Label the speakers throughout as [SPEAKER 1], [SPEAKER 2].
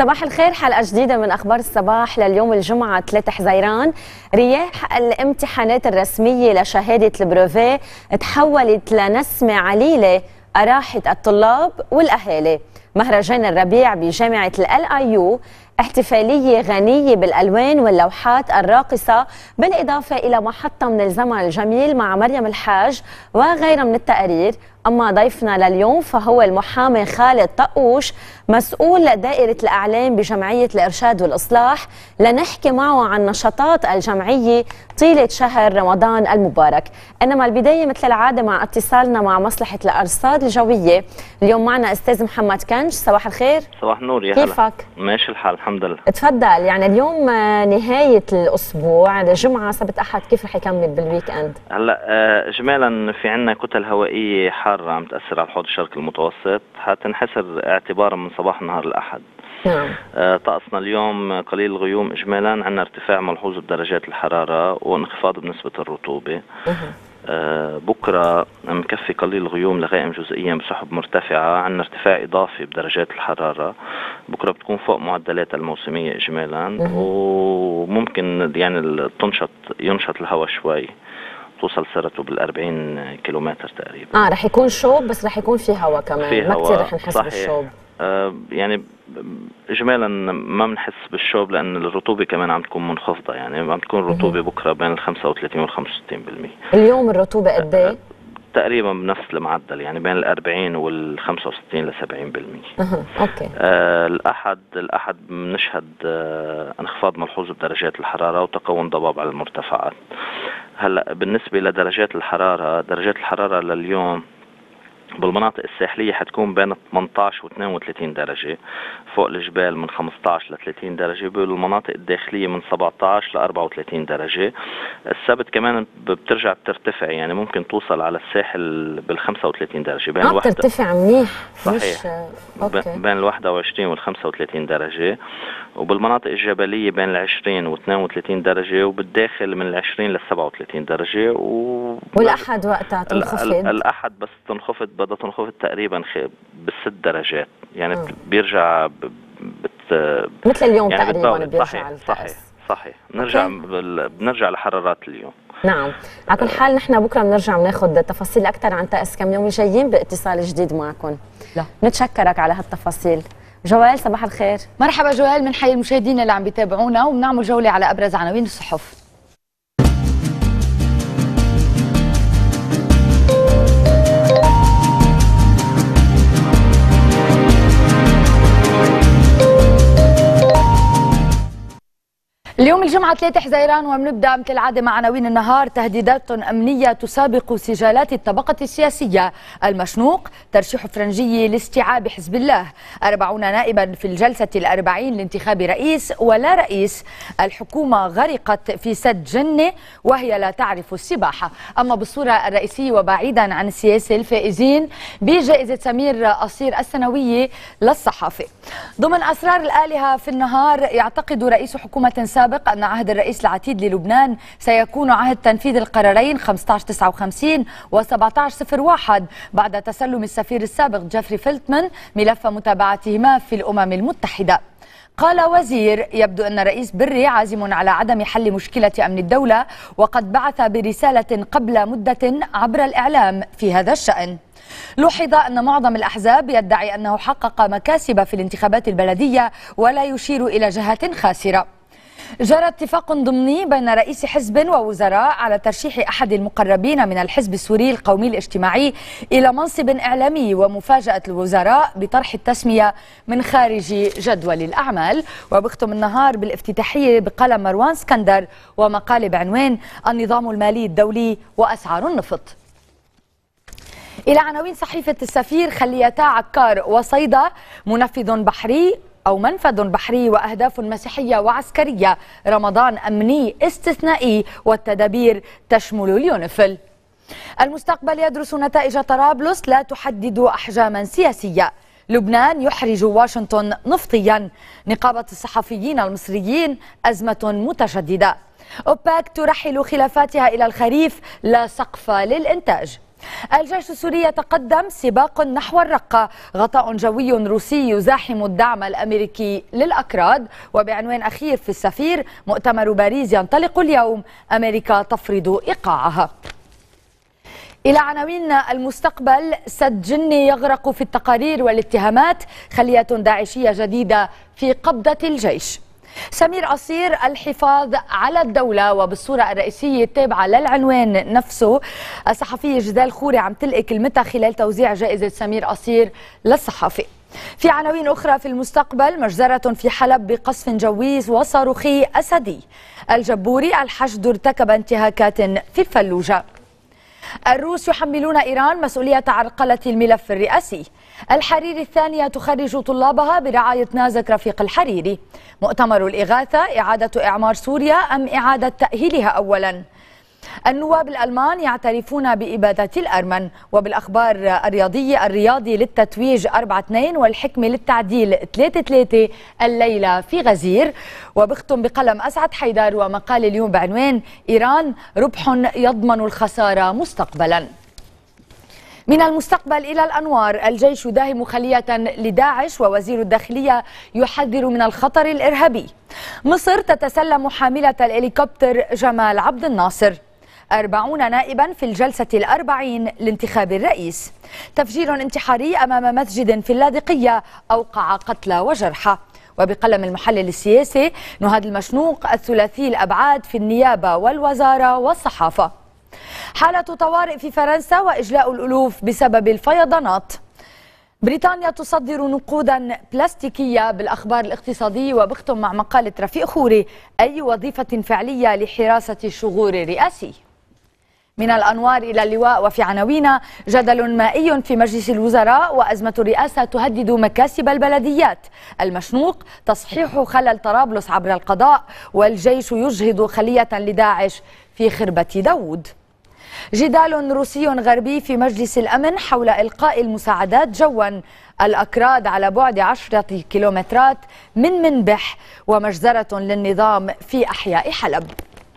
[SPEAKER 1] صباح الخير، حلقة جديدة من أخبار الصباح لليوم الجمعة 3 حزيران. رياح الامتحانات الرسمية لشهادة البروفيه تحولت لنسمة عليلة أراحت الطلاب والأهالي. مهرجان الربيع بجامعة الIU احتفالية غنية بالألوان واللوحات الراقصة، بالإضافة إلى محطة من الزمن الجميل مع مريم الحاج وغيرها من التقارير. أما ضيفنا لليوم فهو المحامي خالد طقوش، مسؤول دائرة الأعلام بجمعية الإرشاد والإصلاح، لنحكي معه عن نشاطات الجمعية طيلة شهر رمضان المبارك. إنما البداية مثل العادة مع اتصالنا مع مصلحة الأرصاد الجوية. اليوم معنا أستاذ محمد كنج. صباح الخير.
[SPEAKER 2] صباح النور. يا هلا.
[SPEAKER 1] كيفك؟
[SPEAKER 2] ماشي الحال الحمد لله.
[SPEAKER 1] تفضل. يعني اليوم نهاية الأسبوع، الجمعة سبت أحد، كيف رح يكمل بالويك إند؟
[SPEAKER 2] هلا إجمالا في عنا كتل هوائية حارة عم تأثر على الحوض الشرقي المتوسط، حتنحسر اعتبارا من صباح نهار الأحد.
[SPEAKER 1] نعم.
[SPEAKER 2] طقسنا اليوم قليل الغيوم، إجمالا عنا ارتفاع ملحوظ بدرجات الحرارة وانخفاض بنسبة الرطوبة. بكرة مكفي قليل الغيوم لغائم جزئيا بسحب مرتفعة، عنا ارتفاع إضافي بدرجات الحرارة. بكرة بتكون فوق معدلات الموسمية إجمالا، وممكن يعني ينشط الهواء شوي، توصل سرعته بال40 كيلومتر تقريبا.
[SPEAKER 1] رح يكون شوب، بس رح يكون في هواء كمان، ما كثير رح نحس بالشوب.
[SPEAKER 2] يعني اجمالا ما بنحس بالشوب لان الرطوبه كمان عم تكون منخفضه، يعني عم تكون الرطوبه بكره بين ال 35 وال 65%. اليوم
[SPEAKER 1] الرطوبه قد ايه؟
[SPEAKER 2] تقريبا بنفس المعدل، يعني بين ال 40 وال 65 ل 70%.
[SPEAKER 1] اوكي.
[SPEAKER 2] الاحد بنشهد انخفاض ملحوظ بدرجات الحراره وتكون ضباب على المرتفعات. هلا بالنسبه لدرجات الحراره، درجات الحراره لليوم بالمناطق الساحلية حتكون بين 18 و 32 درجة، فوق الجبال من 15 ل 30 درجة، بالمناطق الداخلية من 17 ل 34 درجة. السبت كمان بترجع بترتفع، يعني ممكن توصل على الساحل بال 35 درجة.
[SPEAKER 1] بترتفع منيح.
[SPEAKER 2] صحيح. بين ال 21 وال 35 درجة، وبالمناطق الجبلية بين ال 20 و 32 درجة، وبالداخل من ال 20 ل 37 درجة.
[SPEAKER 1] والأحد وقتها تنخفض؟
[SPEAKER 2] الأحد بس تنخفض، بدها تنخفض تقريبا ب6 درجات، يعني بيرجع
[SPEAKER 1] مثل اليوم يعني تقريبا
[SPEAKER 2] بيرجع. صحيح. بنرجع لحرارات اليوم.
[SPEAKER 1] نعم. على كل حال نحن بكره بنرجع بناخذ تفاصيل اكثر عن تأس كم يوم جايين باتصال جديد معكم. نتشكرك على هالتفاصيل. جوال صباح الخير.
[SPEAKER 3] مرحبا جوال، من حي المشاهدين اللي عم بيتابعونا، وبنعمل جوله على ابرز عناوين الصحف. اليوم الجمعة 3 حزيران، وبنبدأ مثل العادة مع عناوين النهار. تهديدات أمنية تسابق سجالات الطبقة السياسية. المشنوق ترشيح فرنجية لاستيعاب حزب الله. 40 نائبا في الجلسة ال40 لانتخاب رئيس ولا رئيس. الحكومة غرقت في سد جنة وهي لا تعرف السباحة. أما بالصورة الرئيسية وبعيدا عن السياسة، الفائزين بجائزة سمير قصير السنوية للصحافة. ضمن أسرار الآلهة في النهار، يعتقد رئيس حكومة سابق أن عهد الرئيس العتيد للبنان سيكون عهد تنفيذ القرارين 1559 و 1701 بعد تسلم السفير السابق جيفري فيلتمان ملف متابعتهما في الأمم المتحدة. قال وزير: يبدو أن الرئيس بري عازم على عدم حل مشكلة أمن الدولة، وقد بعث برسالة قبل مدة عبر الإعلام في هذا الشأن. لوحظ أن معظم الأحزاب يدعي أنه حقق مكاسب في الانتخابات البلدية ولا يشير إلى جهات خاسرة. جرى اتفاق ضمني بين رئيس حزب ووزراء على ترشيح أحد المقربين من الحزب السوري القومي الاجتماعي إلى منصب إعلامي، ومفاجأة الوزراء بطرح التسمية من خارج جدول الأعمال. وبختم النهار بالافتتاحية بقلم مروان اسكندر ومقال بعنوان النظام المالي الدولي وأسعار النفط. إلى عناوين صحيفة السفير. خليتا عكار وصيدا منفذ بحري وأهداف مسيحية وعسكرية. رمضان أمني استثنائي والتدابير تشمل اليونيفيل. المستقبل يدرس نتائج طرابلس لا تحدد أحجاما سياسية. لبنان يحرج واشنطن نفطيا. نقابة الصحفيين المصريين أزمة متجددة. أوبك ترحل خلافاتها إلى الخريف، لا سقف للإنتاج. الجيش السوري يتقدم سباق نحو الرقة، غطاء جوي روسي يزاحم الدعم الأمريكي للأكراد. وبعنوان أخير في السفير، مؤتمر باريس ينطلق اليوم، أمريكا تفرض إيقاعها. إلى عناوين المستقبل، سد جني يغرق في التقارير والاتهامات، خلية داعشية جديدة في قبضة الجيش. سمير قصير، الحفاظ على الدولة، وبالصورة الرئيسية التابعة للعنوان نفسه. الصحفية جدال خوري عم تلقي كلمتها خلال توزيع جائزة سمير قصير للصحافة. في عناوين أخرى في المستقبل، مجزرة في حلب بقصف جوي وصاروخي أسدي. الجبوري، الحشد ارتكب انتهاكات في الفلوجة. الروس يحملون إيران مسؤولية عرقلة الملف الرئاسي. الحريري الثانية تخرج طلابها برعاية نازك رفيق الحريري. مؤتمر الإغاثة، إعادة إعمار سوريا أم إعادة تأهيلها أولا. النواب الألمان يعترفون بإبادة الأرمن. وبالأخبار الرياضية، الرياضي للتتويج 4-2 والحكمة للتعديل 3-3 الليلة في غزير. وبختم بقلم أسعد حيدر ومقال اليوم بعنوان إيران ربح يضمن الخسارة مستقبلا. من المستقبل إلى الأنوار، الجيش يداهم خلية لداعش ووزير الداخلية يحذر من الخطر الإرهابي. مصر تتسلم حاملة الهليكوبتر جمال عبد الناصر. 40 نائبا في الجلسة 40 لانتخاب الرئيس. تفجير انتحاري أمام مسجد في اللاذقية أوقع قتلى وجرحى. وبقلم المحلل السياسي، نهاد المشنوق، الثلاثي الأبعاد في النيابة والوزارة والصحافة. حالة طوارئ في فرنسا وإجلاء الألوف بسبب الفيضانات. بريطانيا تصدر نقودا بلاستيكية. بالأخبار الاقتصادية وبختم مع مقالة رفيق خوري، أي وظيفة فعلية لحراسة الشغور الرئاسي. من الأنوار إلى اللواء وفي عناوين، جدل مائي في مجلس الوزراء وأزمة الرئاسة تهدد مكاسب البلديات. المشنوق، تصحيح خلل طرابلس عبر القضاء. والجيش يجهض خلية لداعش في خربة داود. جدال روسي غربي في مجلس الأمن حول إلقاء المساعدات جوا. الأكراد على بعد 10 كيلومترات من منبح. ومجزرة للنظام في أحياء حلب.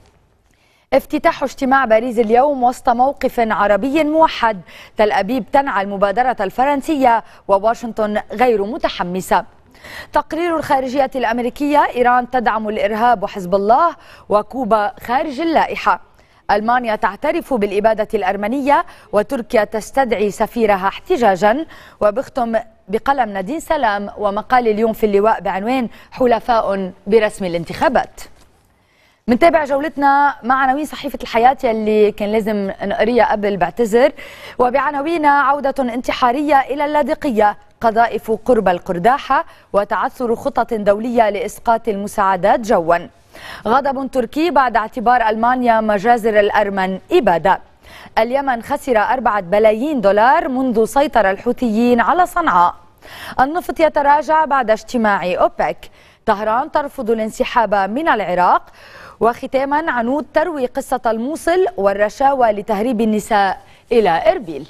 [SPEAKER 3] افتتاح اجتماع باريس اليوم وسط موقف عربي موحد. تل أبيب تنعى المبادرة الفرنسية وواشنطن غير متحمسة. تقرير الخارجية الأمريكية، إيران تدعم الإرهاب وحزب الله وكوبا خارج اللائحة. ألمانيا تعترف بالإبادة الأرمنية وتركيا تستدعي سفيرها احتجاجا. وبختم بقلم نادين سلام ومقال اليوم في اللواء بعنوان حلفاء برسم الانتخابات. منتابع جولتنا مع عناوين صحيفة الحياة يلي كان لازم نقريها قبل، بعتذر. وبعناوين، عودة انتحارية إلى اللاذقية، قذائف قرب القرداحة، وتعثر خطط دولية لإسقاط المساعدات جوا. غضب تركي بعد اعتبار ألمانيا مجازر الأرمن إبادة. اليمن خسر 4 بلايين دولار منذ سيطر الحوثيين على صنعاء. النفط يتراجع بعد اجتماع أوبك. طهران ترفض الانسحاب من العراق. وختاما، عنود تروي قصة الموصل والرشاوى لتهريب النساء إلى إربيل.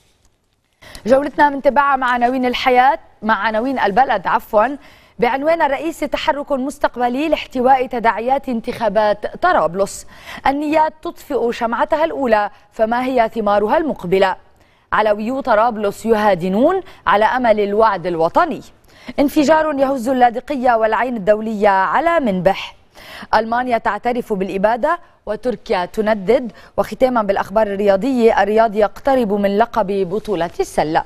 [SPEAKER 3] جولتنا منتبعة مع عناوين الحياة، مع عناوين البلد بعنوان الرئيس تحرك مستقبلي لاحتواء تداعيات انتخابات طرابلس. النيات تطفئ شمعتها الأولى، فما هي ثمارها المقبلة؟ علويو طرابلس يهادنون على أمل الوعد الوطني. انفجار يهز اللاذقية والعين الدولية على منبح. ألمانيا تعترف بالإبادة وتركيا تندد. وختاما بالأخبار الرياضية، الرياضي يقترب من لقب بطولة السلة.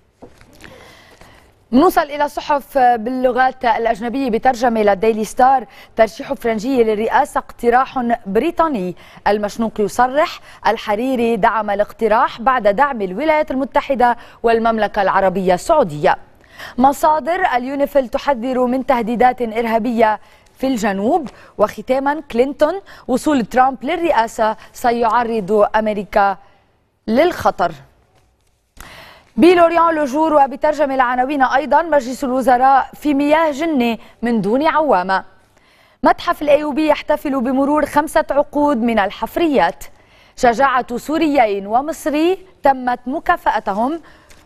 [SPEAKER 3] نوصل إلى صحف باللغات الأجنبية بترجمة للديلي ستار. ترشيح فرنجية للرئاسة اقتراح بريطاني. المشنوق يصرح. الحريري دعم الاقتراح بعد دعم الولايات المتحدة والمملكة العربية السعودية. مصادر، اليونيفيل تحذر من تهديدات إرهابية في الجنوب. وختاما، كلينتون، وصول ترامب للرئاسة سيعرض أمريكا للخطر. بلوريان لوجور وبترجمة العناوين أيضا، مجلس الوزراء في مياه جنة من دون عوامة. متحف الأيوبي يحتفل بمرور 5 عقود من الحفريات. شجاعة سوريين ومصري تمت مكافأتهم.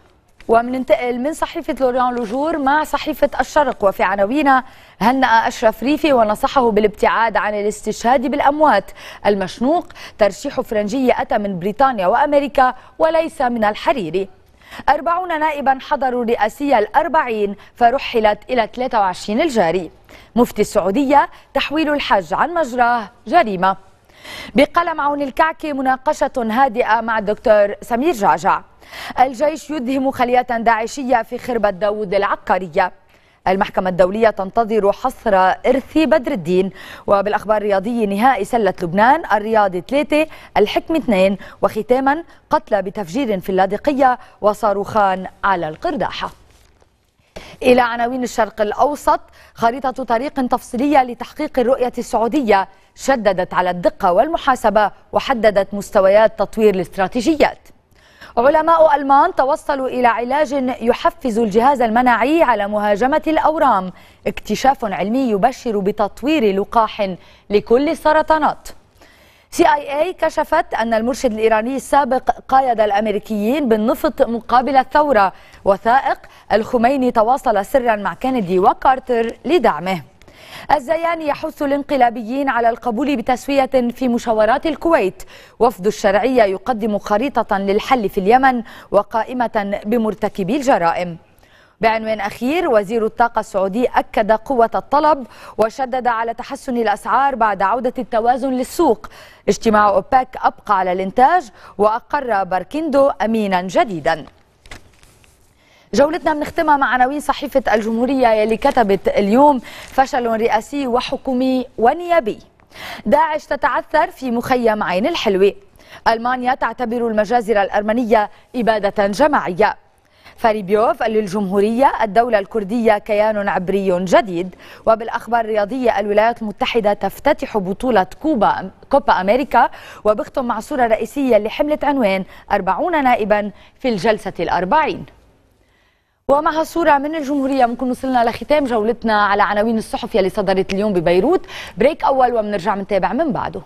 [SPEAKER 3] ومننتقل من صحيفة لوريان لوجور مع صحيفة الشرق، وفي عناوينها: هنأ أشرف ريفي ونصحه بالابتعاد عن الاستشهاد بالأموات. المشنوق: ترشيح فرنجي أتى من بريطانيا وأمريكا وليس من الحريري. 40 نائبا حضروا رئاسية ال40 فرحلت إلى 23 الجاري. مفتي السعودية: تحويل الحج عن مجراه جريمة. بقلم عون الكعكي: مناقشة هادئة مع الدكتور سمير جعجع. الجيش يدهم خلية داعشية في خربة داود العقارية. المحكمة الدولية تنتظر حصر إرثي بدر الدين. وبالأخبار الرياضية: نهائي سلة لبنان، الرياض 3 الحكم 2. وختاما: قتلى بتفجير في اللاذقية وصاروخان على القرداحة. إلى عناوين الشرق الأوسط: خريطة طريق تفصيلية لتحقيق الرؤية السعودية، شددت على الدقة والمحاسبة وحددت مستويات تطوير الاستراتيجيات. علماء ألمان توصلوا إلى علاج يحفز الجهاز المناعي على مهاجمة الأورام. اكتشاف علمي يبشر بتطوير لقاح لكل السرطانات. CIA كشفت أن المرشد الإيراني السابق قايد الأمريكيين بالنفط مقابل الثورة. وثائق: الخميني تواصل سرا مع كينيدي وكارتر لدعمه. الزياني يحث الانقلابيين على القبول بتسوية في مشاورات الكويت. وفد الشرعية يقدم خريطة للحل في اليمن وقائمة بمرتكبي الجرائم. بعنوان أخير: وزير الطاقة السعودي أكد قوة الطلب وشدد على تحسن الأسعار بعد عودة التوازن للسوق. اجتماع أوبك أبقى على الإنتاج وأقر باركيندو أمينا جديدا. جولتنا بنختمها مع عناوين صحيفة الجمهورية يلي كتبت اليوم: فشل رئاسي وحكومي ونيابي. داعش تتعثر في مخيم عين الحلوة. ألمانيا تعتبر المجازر الأرمنية إبادة جماعية. فاريبيوف للجمهورية: الدولة الكردية كيان عبري جديد. وبالأخبار الرياضية: الولايات المتحدة تفتتح بطولة كوبا أمريكا. وبختم مع صورة رئيسية اللي حملت عنوان 40 نائبا في الجلسة ال40. ومع صورة من الجمهورية بنكون وصلنا لختام جولتنا على عناوين الصحف يلي صدرت اليوم ببيروت. بريك أول وبنرجع منتابع من بعده.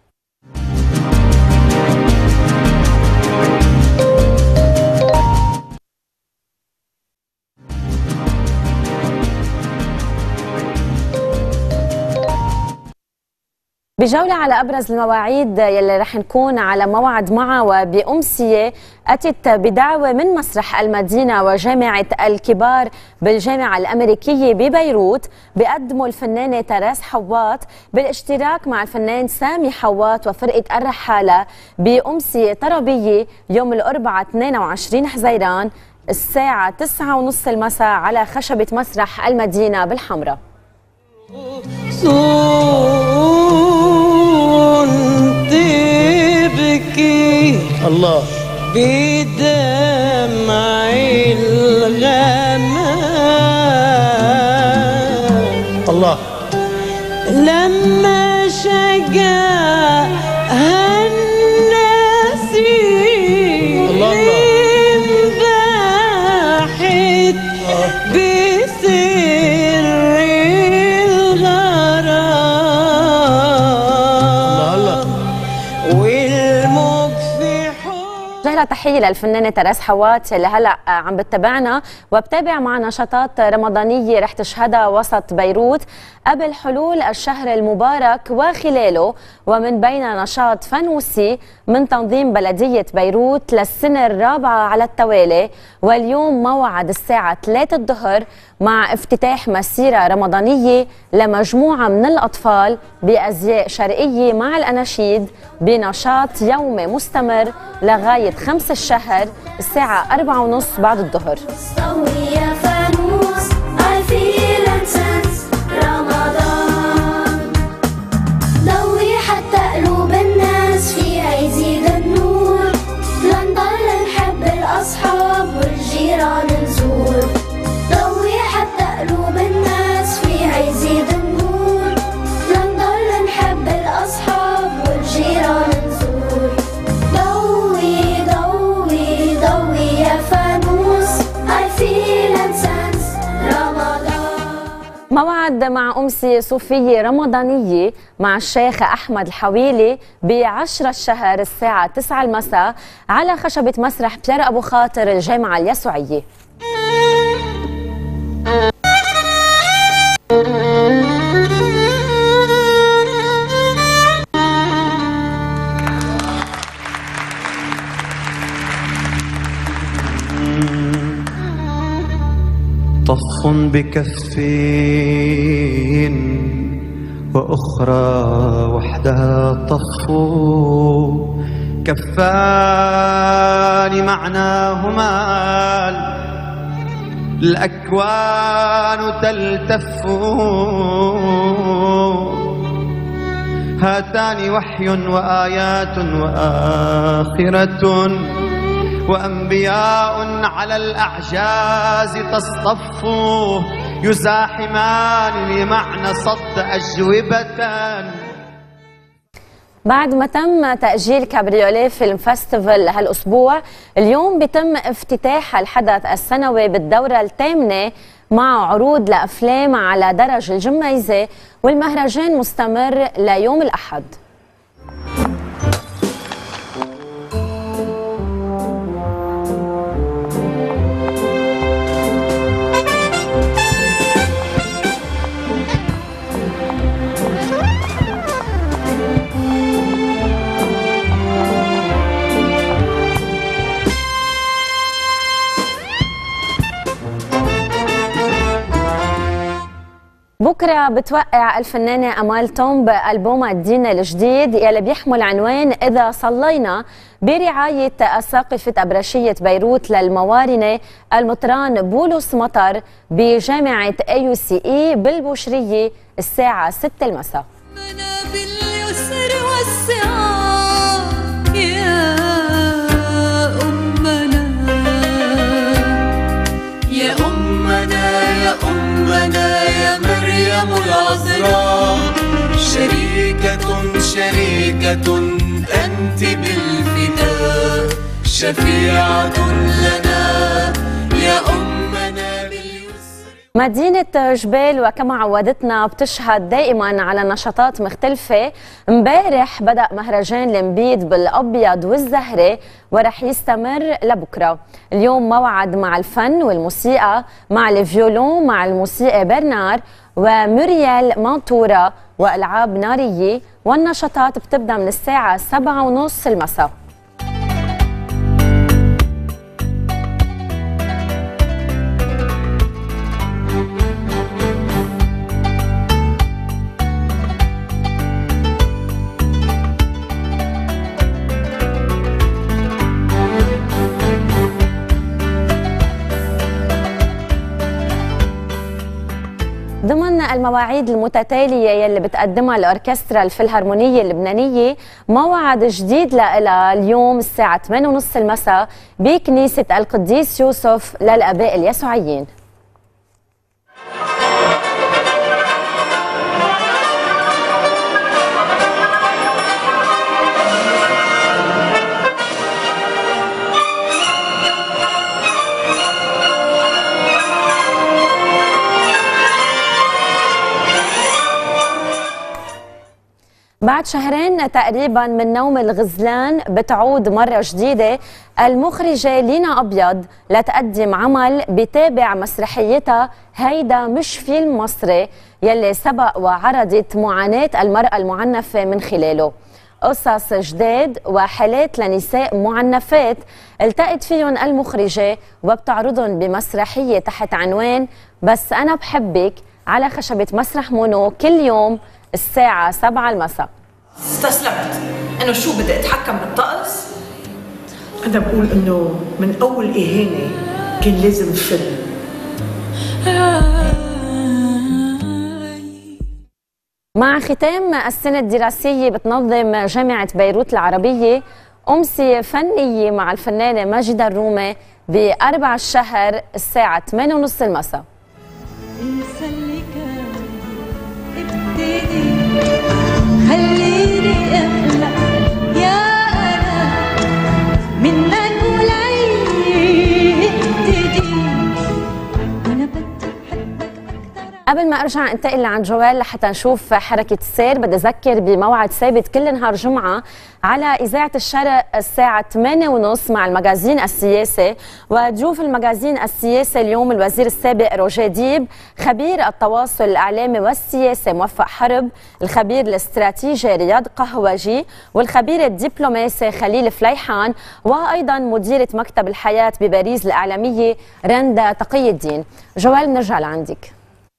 [SPEAKER 1] بجولة على أبرز المواعيد يلي رح نكون على موعد معها. وبأمسية أتت بدعوة من مسرح المدينة وجامعة الكبار بالجامعة الأمريكية ببيروت، بقدموا الفنانة تراس حوات بالاشتراك مع الفنان سامي حوات وفرقة الرحالة بأمسية طربية يوم الأربعاء 22 حزيران الساعة 9:30 المساء على خشبة مسرح المدينة بالحمراء.
[SPEAKER 4] تبكي
[SPEAKER 5] الله
[SPEAKER 4] بدمع الغمام
[SPEAKER 5] الله
[SPEAKER 4] لما شجاها النسيم
[SPEAKER 5] الله
[SPEAKER 4] ضاحت بسر الغرام والموج في
[SPEAKER 1] جهلا تحية للفنانة تراس حوات اللي هلا عم بتتابعنا وبتابع مع نشاطات رمضانية رح تشهدها وسط بيروت قبل حلول الشهر المبارك وخلاله، ومن بين نشاط فانوسي من تنظيم بلدية بيروت للسنة الرابعة على التوالي. واليوم موعد الساعة 3 الظهر مع افتتاح مسيرة رمضانية لمجموعة من الأطفال بأزياء شرقية مع الأناشيد بنشاط يومي مستمر لغاية 5 الشهر الساعة 4:30 بعد الظهر.
[SPEAKER 6] ضوي حتى قلوب الناس فيها يزيد النور، لنضل نحب الأصحاب والجيران نزور. ضوي حتى قلوب الناس فيها يزيد النور، لنضل نحب الأصحاب والجيران نزور. ضوي ضوي ضوي يا فانوس I feel
[SPEAKER 1] أمسية صوفية رمضانية مع الشيخ أحمد الحويلي ب10 الشهر الساعة 9 المساء على خشبة مسرح بيير أبو خاطر الجامعة اليسوعية.
[SPEAKER 5] طف بكفين وأخرى وحدها طف، كفان معناهما الأكوان تلتف، هاتان وحي وآيات وآخرة وأنبياء على الأعجاز تصطف، يزاحمان لمعنى صد أجوبة.
[SPEAKER 1] بعد ما تم تأجيل كابريوليه فيلم فيستيفال هالأسبوع، اليوم بيتم افتتاح الحدث السنوي بالدورة الثامنة مع عروض لأفلام على درج الجميزة، والمهرجان مستمر ليوم الأحد. بكرة بتوقع الفنانة أمال تومب ألبومها الديني الجديد يلي بيحمل عنوان إذا صلينا، برعاية أساقفة أبرشية بيروت للموارنة المطران بولس مطر بجامعة AUCE بالبوشرية الساعة 6 المساء.
[SPEAKER 4] يا مريم العذراء، شريكة أنت بالفداء، شفيعة لنا يا أمنا باليسر.
[SPEAKER 1] مدينة جبال وكما عودتنا بتشهد دائما على نشاطات مختلفة. امبارح بدأ مهرجان المبيد بالأبيض والزهري ورح يستمر لبكرة. اليوم موعد مع الفن والموسيقى مع الفيولون مع الموسيقى برنار وموريال مانتورا وألعاب نارية، والنشاطات بتبدأ من الساعة 7:30 المساء. ضمن المواعيد المتتالية يلي بتقدمها الأوركسترا الفلهارمونية اللبنانية، موعد جديد لها اليوم الساعة 8:30 المساء بكنيسة القديس يوسف للآباء اليسوعيين. بعد شهرين تقريبا من نوم الغزلان بتعود مرة جديدة المخرجة لينا أبيض لتقدم عمل بتابع مسرحيتها هيدا مش فيلم مصري يلي سبق وعرضت معاناة المرأة المعنفة من خلاله. قصص جداد وحالات لنساء معنفات التقت فيهم المخرجة وبتعرضهم بمسرحية تحت عنوان بس أنا بحبك على خشبة مسرح مونو كل يوم الساعة 7 المساء.
[SPEAKER 7] استسلمت انه شو بدي اتحكم بالطقس؟ انا بقول انه من اول اهانة كان لازم فيلم.
[SPEAKER 1] مع ختام السنة الدراسية بتنظم جامعة بيروت العربية أمسية فنية مع الفنانة ماجدة الرومي ب4 الشهر الساعة 8:30 المساء.
[SPEAKER 4] خليني اخلق يا انا منك ولاي ابتدي، انا بدي احبك اكثر.
[SPEAKER 1] قبل ما ارجع انتقل لعند جوال لحتى نشوف حركه السير، بدي اذكر بموعد ثابت كل نهار جمعه على اذاعه الشرق الساعه 8:30 مع المجازين السياسي، وضيوف المجازين السياسي اليوم الوزير السابق روجيه ديب، خبير التواصل الاعلامي والسياسي موفق حرب، الخبير الاستراتيجي رياض قهوجي، والخبير الدبلوماسي خليل فليحان، وايضا مديره مكتب الحياه بباريس الاعلاميه رندا تقي الدين. جوال بنرجع لعندك.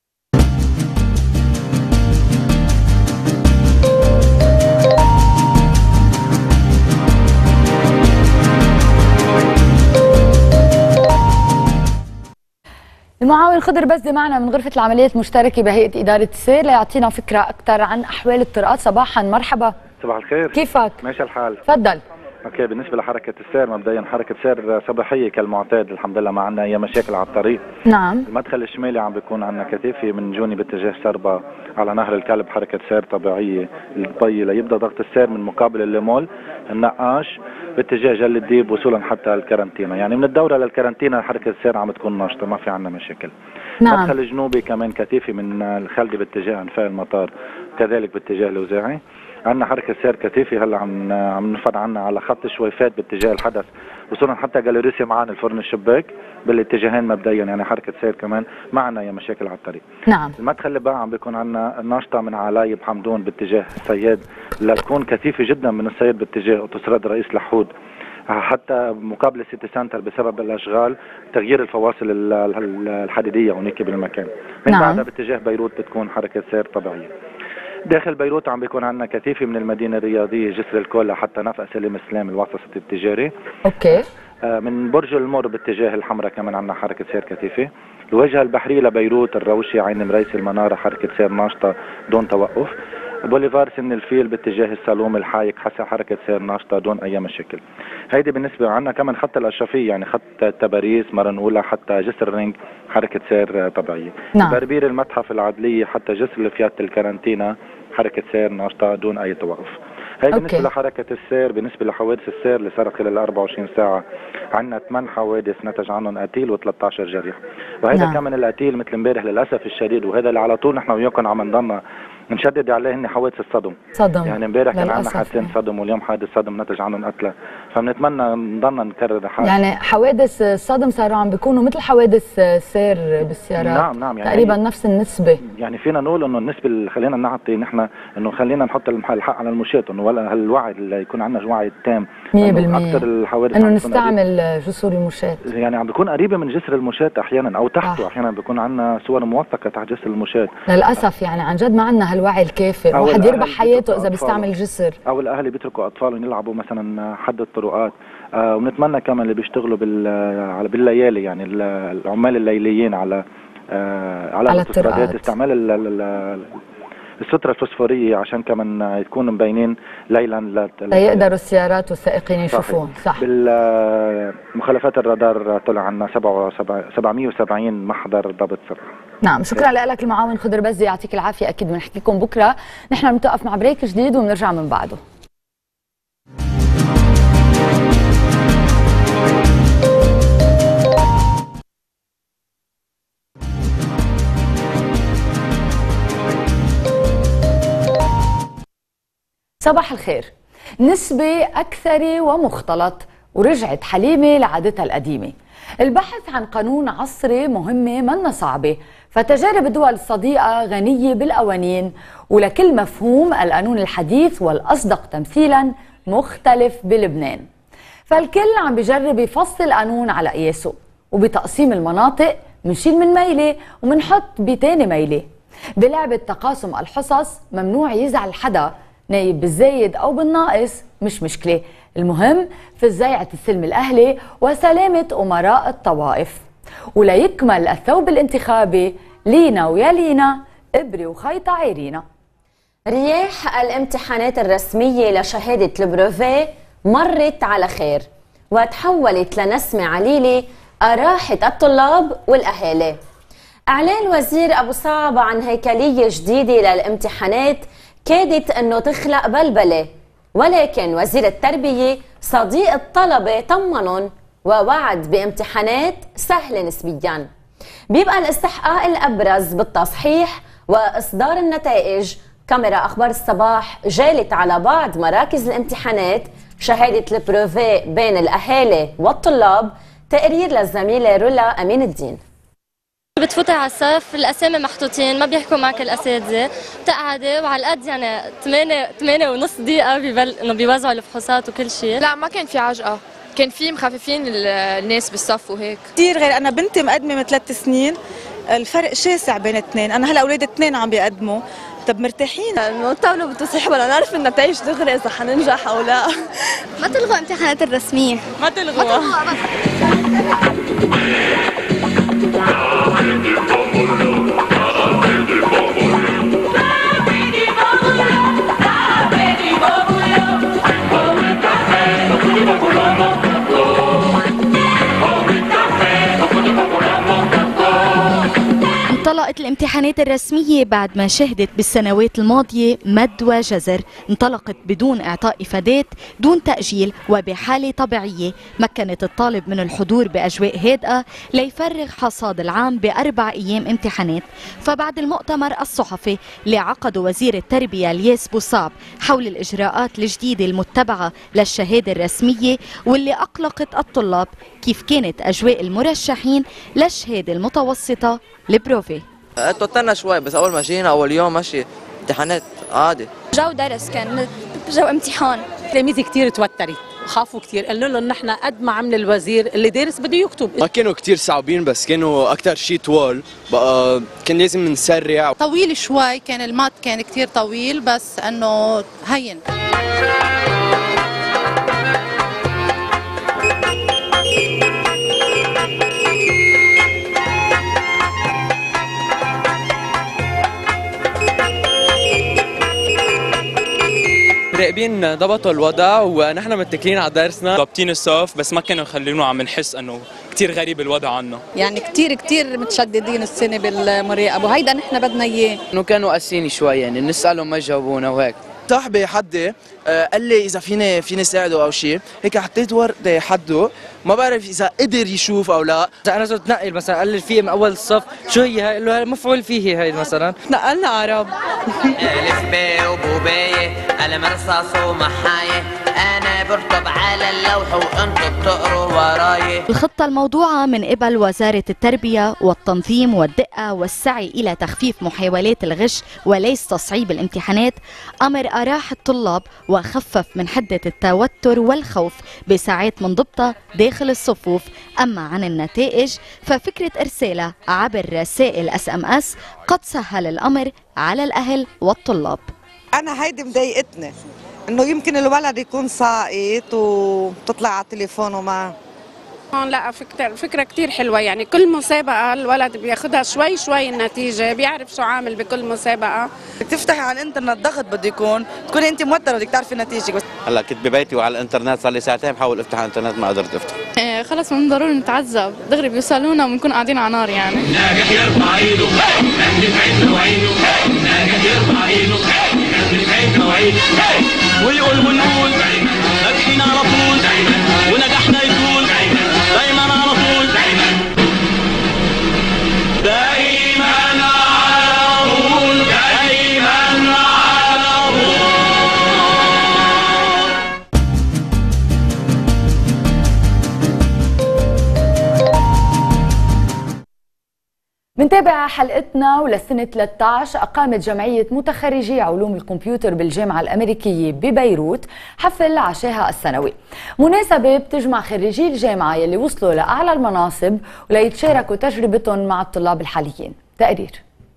[SPEAKER 3] المعاون خضر بزدي معنا من غرفة العمليات المشتركة بهيئة إدارة السير ليعطينا فكرة أكثر عن أحوال الطرقات. صباحا، مرحبا.
[SPEAKER 8] صباح الخير،
[SPEAKER 3] كيفك؟
[SPEAKER 8] ماشي الحال.
[SPEAKER 3] تفضل.
[SPEAKER 8] اوكي، بالنسبة لحركة السير مبدئيا حركة سير صباحية كالمعتاد، الحمد لله ما عندنا أي مشاكل على الطريق.
[SPEAKER 3] نعم.
[SPEAKER 8] المدخل الشمالي عم بيكون عندنا كثيفي من جوني باتجاه سربا على نهر الكلب، حركة سير طبيعية الطي ليبدأ ضغط السير من مقابل الليمول النقاش باتجاه جل الديب وصولا حتى الكارنتينا، يعني من الدورة للكارنتينا حركة السير عم تكون ناشطة، ما في عندنا مشاكل.
[SPEAKER 3] نعم.
[SPEAKER 8] المدخل الجنوبي كمان كثيفي من الخلدي باتجاه انفاق المطار، كذلك باتجاه الوزاعي. عندنا حركة سير كثيفي هلا عم نفرد عنا على خط الشويفات باتجاه الحدث وصولا حتى جاليريسي معنا الفرن الشباك بالاتجاهين مبدئيا، يعني حركة سير كمان ما عندنا اي مشاكل على الطريق.
[SPEAKER 3] نعم.
[SPEAKER 8] المدخل اللي بقى عم بيكون عندنا ناشطة من علايب حمدون باتجاه السياد لتكون كثيفي جدا من السياد باتجاه اوتوستراد رئيس لحود حتى مقابل السيتي سنتر بسبب الاشغال تغيير الفواصل الحديديه هناك بالمكان. من
[SPEAKER 3] نعم.
[SPEAKER 8] بعدها باتجاه بيروت بتكون حركه سير طبيعيه. داخل بيروت عم بيكون عندنا كثيفي من المدينه الرياضيه جسر الكولا حتى نفق سليم السلام الوسط التجاري.
[SPEAKER 3] اوكي.
[SPEAKER 8] من برج المر باتجاه الحمراء كمان عندنا حركه سير كثيفي. الوجهه البحريه لبيروت الروشي عين مريسي المناره حركه سير ناشطه دون توقف. بوليفار سن الفيل باتجاه السالوم الحايك حسب حركه سير ناشطه دون اي مشاكل. هيدي بالنسبه عندنا كمان خط الاشرفيه، يعني خط تباريس مرنوله حتى جسر الرنج حركه سير طبيعيه.
[SPEAKER 3] نعم.
[SPEAKER 8] بربير المتحف العدليه حتى جسر الفيات الكارنتينا حركه سير ناشطه دون اي توقف. هي بالنسبه لحركه السير. بالنسبه لحوادث السير اللي صارت خلال 24 ساعه عندنا 8 حوادث نتج عنهم قتيل و13 جريح، وهذا
[SPEAKER 3] نعم.
[SPEAKER 8] كمان القتيل مثل امبارح للاسف الشديد، وهذا اللي على طول نحن وياكم عم نضلنا نشدد عليه هن حوادث الصدم. يعني امبارح كان عندنا حادثين صدم واليوم حادث صدم نتج عنهم قتلى، فبنتمنى نضلنا نكرر
[SPEAKER 3] يعني حوادث الصدم صاروا عم بيكونوا مثل حوادث سير بالسيارات.
[SPEAKER 8] نعم نعم، يعني
[SPEAKER 3] تقريبا نفس النسبه.
[SPEAKER 8] يعني فينا نقول انه النسبه اللي خلينا نعطي نحن انه خلينا نحط الحق على المشاة، انه ولا هالوعي اللي يكون عندنا وعي تام
[SPEAKER 3] 100%
[SPEAKER 8] اكثر الحوادث
[SPEAKER 3] انه نستعمل جسور المشاة،
[SPEAKER 8] يعني عم بيكون قريبه من جسر المشاة احيانا او تحته. احيانا بيكون عندنا صور موثقه تحت جسر المشاة.
[SPEAKER 3] للاسف يعني عن جد ما عندنا هالوعي الكافي، واحد يربح حياته اذا بيستعمل جسر، او
[SPEAKER 8] الاهالي بيتركوا اطفالهم يلعبوا مثلا حد الطرقات. ونتمنى كمان اللي بيشتغلوا بالليالي، يعني العمال الليليين على
[SPEAKER 3] الطرقات
[SPEAKER 8] استعمال السترة الفوسفورية عشان كمان يكونوا مبينين ليلا
[SPEAKER 3] ليقدروا السيارات والسائقين يشوفون. صح.
[SPEAKER 8] بالمخالفات الرادار طلع عنا 770 محضر ضبط سرعة.
[SPEAKER 3] نعم، شكرا لك المعاون خضر بزدي، يعطيك العافية. أكيد بنحكي لكم بكرة. نحن بنتوقف مع بريك جديد وبنرجع من بعده. صباح الخير. نسبة أكثري ومختلط، ورجعت حليمة لعادتها القديمة. البحث عن قانون عصري مهمة منا صعبة، فتجارب الدول الصديقة غنية بالقوانين، ولكل مفهوم القانون الحديث والأصدق تمثيلا مختلف بلبنان. فالكل عم بيجرب يفصل قانون على قياسه، وبتقسيم المناطق منشيل من ميلة ومنحط بتاني ميلة. بلعبة تقاسم الحصص ممنوع يزعل حدا، نايب بالزايد أو بالناقص مش مشكلة، المهم في زيعة السلم الأهلي وسلامة أمراء الطوائف. وليكمل الثوب الانتخابي لينا ويا لينا إبري وخيطة عيرينا.
[SPEAKER 1] رياح الامتحانات الرسمية لشهادة البروفي مرت على خير، وتحولت لنسمة عليلة أراحت الطلاب والأهالي. إعلان وزير أبو صعب عن هيكلية جديدة للامتحانات كادت أنه تخلق بلبلة، ولكن وزير التربية صديق الطلبة طمنهم ووعد بامتحانات سهلة نسبياً. بيبقى الاستحقاق الأبرز بالتصحيح وإصدار النتائج. كاميرا أخبار الصباح جالت على بعض مراكز الامتحانات شهادة البروفي بين الأهالي والطلاب. تقرير للزميلة رولا أمين الدين.
[SPEAKER 9] بتفوتي على الصف، الاسامي محطوطين، ما بيحكوا معك الاساتذه، بتقعدي وعلى قد يعني 8.5 دقيقه انه بيوزعوا الفحوصات وكل شيء.
[SPEAKER 10] لا ما كان في عجقه، كان في مخففين الناس بالصف وهيك
[SPEAKER 11] كثير. غير انا بنتي مقدمه من 3 سنين، الفرق شاسع بين اثنين. انا هلا اولادي 2 عم بيقدموا. طب مرتاحين؟
[SPEAKER 12] بنطولوا بالتصحيح ولا نعرف النتائج دغري اذا حننجح او لا.
[SPEAKER 13] ما تلغوا امتحانات الرسميه،
[SPEAKER 11] ما تلغوا.
[SPEAKER 14] انطلقت الامتحانات الرسمية بعد ما شهدت بالسنوات الماضية مد وجزر. انطلقت بدون إعطاء إفادات، دون تأجيل، وبحالة طبيعية مكنت الطالب من الحضور بأجواء هادئة ليفرغ حصاد العام ب4 أيام امتحانات. فبعد المؤتمر الصحفي اللي عقده وزير التربية الياس بوصعب حول الإجراءات الجديدة المتبعة للشهادة الرسمية واللي أقلقت الطلاب، كيف كانت أجواء المرشحين للشهادة المتوسطة البروفي.
[SPEAKER 15] توترنا شوي، بس اول ما جينا اول يوم ماشي امتحانات عادي.
[SPEAKER 13] جو درس كان جو امتحان.
[SPEAKER 16] تلاميذي كثير توترت وخافوا كثير، قالوا لهم نحن قد ما عمل الوزير اللي دارس بده يكتب.
[SPEAKER 17] ما كانوا كثير صعبين، بس كانوا اكثر شيء طوال، بقى كان لازم نسرع.
[SPEAKER 18] طويل شوي، كان المات كان كثير طويل، بس انه هين.
[SPEAKER 19] مراقبين ضبطوا الوضع ونحن متكلين على درسنا، ضابطين الصف، بس ما كانوا يخلونا عم نحس انه كثير غريب الوضع عنا.
[SPEAKER 20] يعني كثير متشددين السنه بالمراقبه، وهيدا نحن بدنا اياه.
[SPEAKER 15] انه كانوا قاسيين شوي، يعني نسالهم ما جاوبونا وهيك. صاحبي حدي قال لي اذا فيني ساعده او شيء، هيك حطيت ورقه حده، ما بعرف اذا قدر يشوف او لا.
[SPEAKER 21] اذا انا صرت نقل مثلا قال لي في من اول الصف شو هي هاي، قال له مفعول فيه هاي مثلا.
[SPEAKER 20] نقلنا عرب.
[SPEAKER 22] الف ب وبوبايه قلم رصاص ومحايه، انا برطب على اللوح وانتم بتقروا وراي.
[SPEAKER 14] الخطة الموضوعة من قبل وزارة التربية والتنظيم والدقة والسعي إلى تخفيف محاولات الغش وليس تصعيب الامتحانات أمر أراح الطلاب وخفف من حدة التوتر والخوف بساعات من ضبطها داخل الصفوف. أما عن النتائج ففكرة إرسالها عبر رسائل SMS قد سهل الأمر على الأهل والطلاب.
[SPEAKER 23] أنا هيدي مضايقتني، إنه يمكن الولد يكون ساقط وتطلع على تليفونه معه.
[SPEAKER 24] لا، فكرة كتير حلوة. يعني كل مسابقة الولد بياخدها شوي النتيجة، بيعرف شو عامل بكل مسابقة.
[SPEAKER 23] تفتحي على الانترنت ضغط بده يكون، تكوني انت موترة بدك تعرفي نتيجتك. بس
[SPEAKER 25] هلا كنت ببيتي وعلى الانترنت صار لي ساعتين بحاول افتح الانترنت ما قدرت افتح.
[SPEAKER 10] خلص من ضروري نتعذب، دغري بيوصلونا وبنكون قاعدين على نار. يعني
[SPEAKER 4] ناجح يرفع ايده، ناجح عينه وعينه، ناجح يرفع ايده، ناجح عينه وعينه، ويقول ونقول ناجحين على طول، ونجحنا يقول دايما على طول، دايما على طول، دايما على طول.
[SPEAKER 3] منتابع حلقتنا. ولسنة 13 أقامت جمعية متخرجي علوم الكمبيوتر بالجامعة الأمريكية ببيروت حفل عشاها السنوي، مناسبة بتجمع خريجي الجامعة يلي وصلوا لأعلى المناصب وليتشاركوا تجربتهم مع الطلاب الحاليين. تقرير.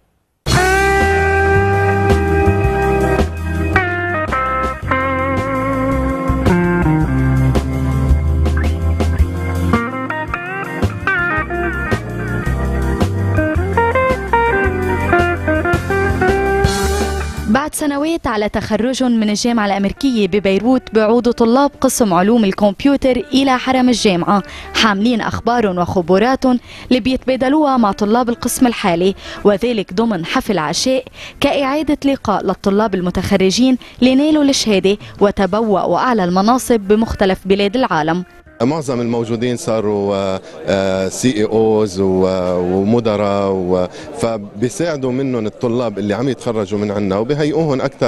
[SPEAKER 14] بعد سنوات على تخرجهم من الجامعة الأمريكية ببيروت بيعودوا طلاب قسم علوم الكمبيوتر إلى حرم الجامعة حاملين أخبارهم وخبراتهم اللي بيتبادلوها مع طلاب القسم الحالي، وذلك ضمن حفل عشاء كإعادة لقاء للطلاب المتخرجين اللي نالوا الشهادة وتبوأوا أعلى المناصب بمختلف بلاد العالم.
[SPEAKER 2] معظم الموجودين صاروا CEOs ومدراء، فبيساعدوا منهم الطلاب اللي عم يتخرجوا من عنا وبهيئوهم اكثر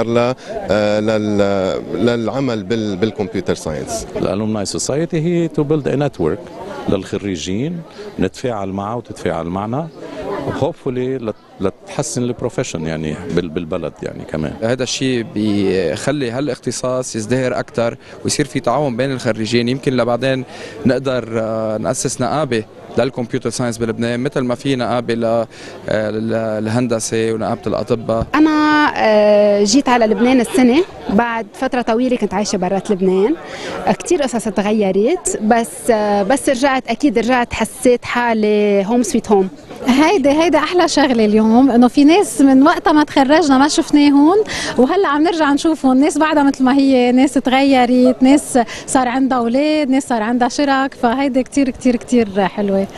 [SPEAKER 2] للعمل بالكمبيوتر ساينس.
[SPEAKER 5] الالومناي سوسايتي هي تو بيلد ا نتورك للخريجين نتفاعل معه وتتفاعل معنا وهوبفولي لتحسن البروفيشن يعني بالبلد يعني كمان.
[SPEAKER 6] هذا الشيء بيخلي هالاختصاص يزدهر اكثر ويصير في تعاون بين الخريجين، يمكن لبعدين نقدر نأسس نقابه للكمبيوتر ساينس بلبنان مثل ما في نقابه للهندسه ونقابه الاطباء.
[SPEAKER 7] انا جيت على لبنان السنه بعد فتره طويله كنت عايشه برات لبنان، كثير قصص تغيرت، بس رجعت اكيد رجعت حسيت حالي هوم سويت هوم.
[SPEAKER 8] هيدا احلى شغله اليوم، انه في ناس من وقتها ما تخرجنا ما شفناهم وهلا عم نرجع نشوفهم، ناس بعدها مثل ما هي، ناس تغيرت، ناس صار عندها اولاد، ناس صار عندها شرك، فهيدا كثير كثير كثير حلوه.